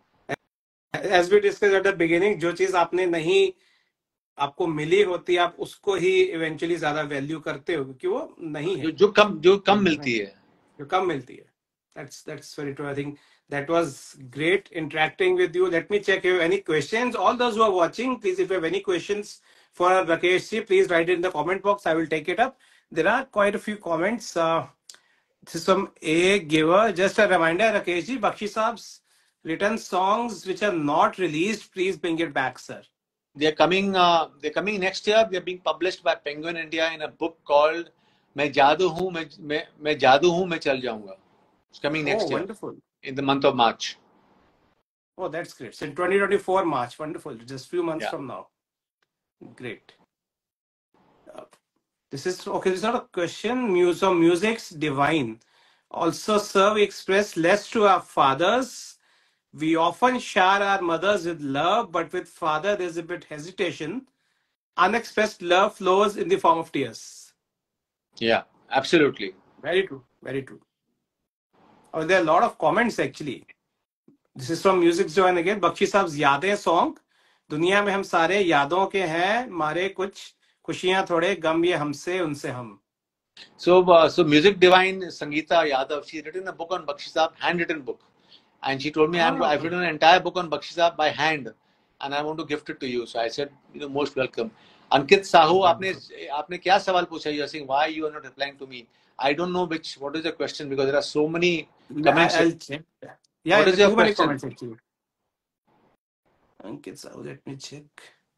As we discussed at the beginning, जो चीज आपने नहीं आपको मिली होती आप उसको ही eventually ज्यादा value करते हो क्योंकि वो नहीं है जो जो कम जो कम मिलती है जो कम मिलती है. That's that's very true. I think that was great interacting with you. Let me check if you have any questions. All those who are watching, please, if you have any questions for Rakesh ji, please write it in the comment box. I will take it up. There are quite a few comments. Uh, this is from A Giver. Just a reminder, Rakesh ji, Bakshi Saab's written songs which are not released, please bring it back, sir. They're coming. Uh, they're coming next year. They're being published by Penguin India in a book called "मैं जादू हूँ मैं मैं मैं जादू हूँ मैं चल जाऊँगा." It's coming next Oh, year wonderful. in the month of March. Oh, that's great. So in twenty twenty-four March, wonderful. Just few months Yeah. from now. Great. Uh, This is okay. This is not a question. Music, so music's divine. Also, sir, we express less to our fathers. We often shower our mothers with love, but with father, there's a bit hesitation. Unexpressed love flows in the form of tears. Yeah, absolutely. Very true. Very true. Oh, there are a lot of comments actually. This is from Music Join again. Bakshi साहब यादें song दुनिया में हम सारे यादों के हैं मारे कुछ खुशियां थोड़े गम ये हमसे उनसे हम. So, uh, so Music Divine Sangeeta Yadav, she's written a book on Bakshi Saab, handwritten book, and she told me I'm, I've written an entire book on Bakshi Saab by hand, and I want to gift it to you. So I said, you know, most welcome. Ankit Sahu, आपने आपने क्या सवाल पूछा? You are saying why you are not replying to me? I don't know which. What is the question? Because there are so many comments. I'll check. Yeah, what is your too many question? comments actually. Ankit Sahu, let me check.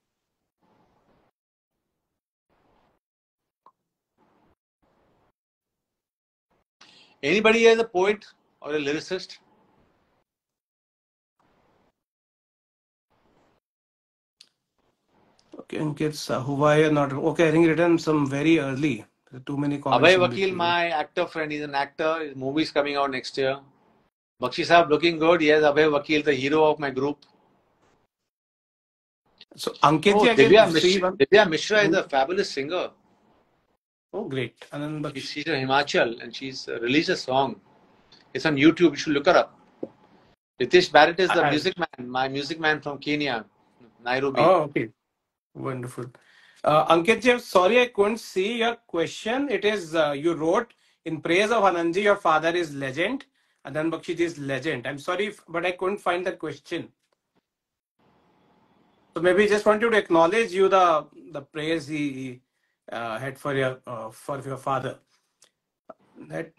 Anybody here is a poet or a lyricist? Okay, Ankit Sahu, why are not? Okay, I think written some very early. There are too many comments. Abhay in Vakil, between. my actor friend, he's an actor. His movie is coming out next year. Bakshi Saab looking good. Yes, Abhay Vakil, the hero of my group. So Ankit Oh, ji again. Divya Mishra, Divya Mishra is a fabulous singer. Oh, great. And then She's, she's from Himachal and she's released a song. It's on YouTube. You should look her up. Ritesh Barrett is the I- music man, my music man from Kenya, Nairobi. Oh, okay. Wonderful. Uh, Ankit ji, I'm sorry I couldn't see your question. It is, uh, you wrote, in praise of Anandji, your father is legend. Adan Bakshi ji is legend. I'm sorry, if, but I couldn't find that question. So maybe just want you to acknowledge you the the praise he uh, had for your uh, for your father. That.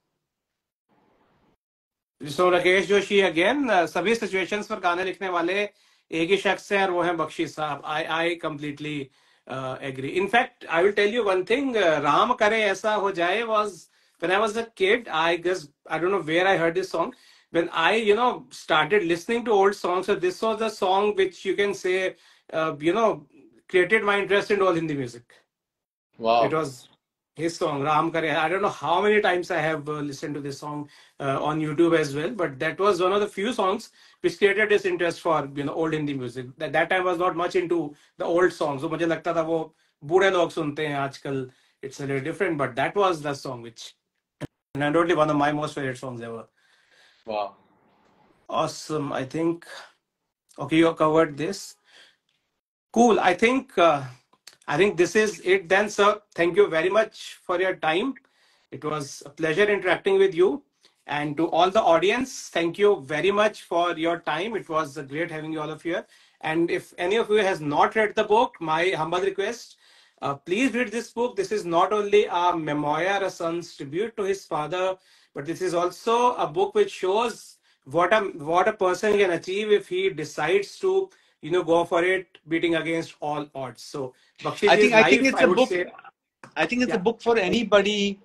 So Rakesh Joshi again सभी situations पर गाने लिखने वाले एक ही शख्स हैं और वो हैं बख्शी साहब. I I completely agree. In fact I will tell you one thing. Ram करे ऐसा हो जाए was when I was a kid. I guess I don't know where I heard this song. When I you know started listening to old songs, so this was the song which you can say uh, you know created my interest in all Hindi music. Wow. It was his song Ram Kare. I don't know how many times I have uh, listened to this song uh, on YouTube as well, but that was one of the few songs which created this interest for you know old Hindi music. That that time I was not much into the old songs. So मुझे लगता था वो बूढ़े लोग सुनते हैं आजकल. It's a little different, but that was the song which, and undoubtedly one of my most favorite songs ever. Wow. Awesome. I think okay, you covered this. Cool. I think uh, I think this is it then, sir. Thank you very much for your time. It was a pleasure interacting with you. And to all the audience, thank you very much for your time. It was great having you all of here. And if any of you has not read the book, my humble request, uh, please read this book. This is not only a memoir, a son's tribute to his father, but this is also a book which shows what a what a person can achieve if he decides to you know go for it, beating against all odds. So Bakshi I think Ji's I think life, it's I a would book. say, I think it's yeah. a book for anybody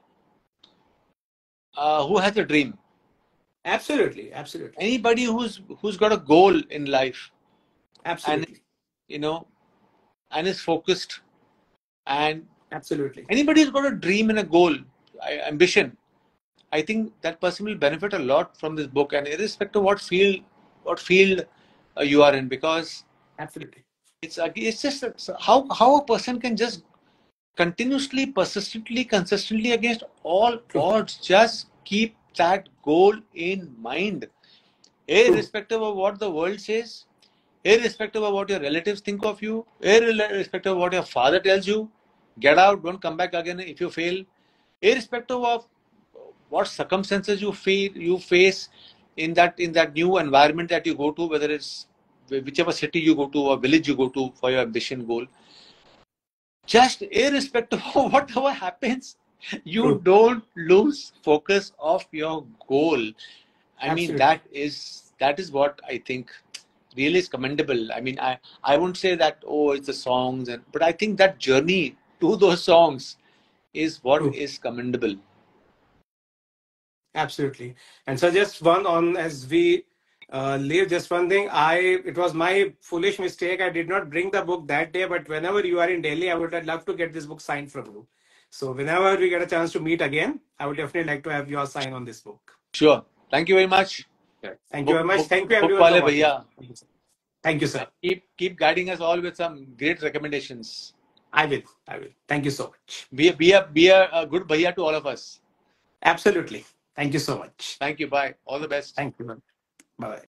uh, who has a dream. Absolutely, absolutely, Anybody who's who's got a goal in life absolutely, and you know and is focused, and absolutely. anybody who's got a dream and a goal, I- ambition, I think that person will benefit a lot from this book, and irrespective of what field what field uh, you are in, because Absolutely. it's ag- it's just it's how how a person can just continuously, persistently, consistently against all True. odds just keep that goal in mind, irrespective of what the world says, irrespective of what your relatives think of you, irrespective of what your father tells you. Get out, don't come back again if you fail, irrespective of what circumstances you feel you face in that in that new environment that you go to, whether it's whichever city you go to or village you go to for your ambition goal. Just irrespective of whatever happens, you True. don't lose focus of your goal. I Absolutely. mean, that is that is what I think really is commendable. I mean, I I won't say that oh it's the songs, and but I think that journey to those songs is what True. is commendable. Absolutely. And so just one on as we uh, leave, just one thing. I it was my foolish mistake. I did not bring the book that day, but whenever you are in Delhi, I would love to get this book signed from you. So whenever we get a chance to meet again, I would definitely like to have your sign on this book. Sure. Thank you very much. Thank you very much. Book, Thank you book everyone for wale watching. bhaiya. Thank you, sir. Keep keep guiding us all with some great recommendations. I will. I will. Thank you so much. Be a, be a, be a, a good bhaiya to all of us. Absolutely. Thank you so much. Thank you. Bye. All the best. Thank you. Bye.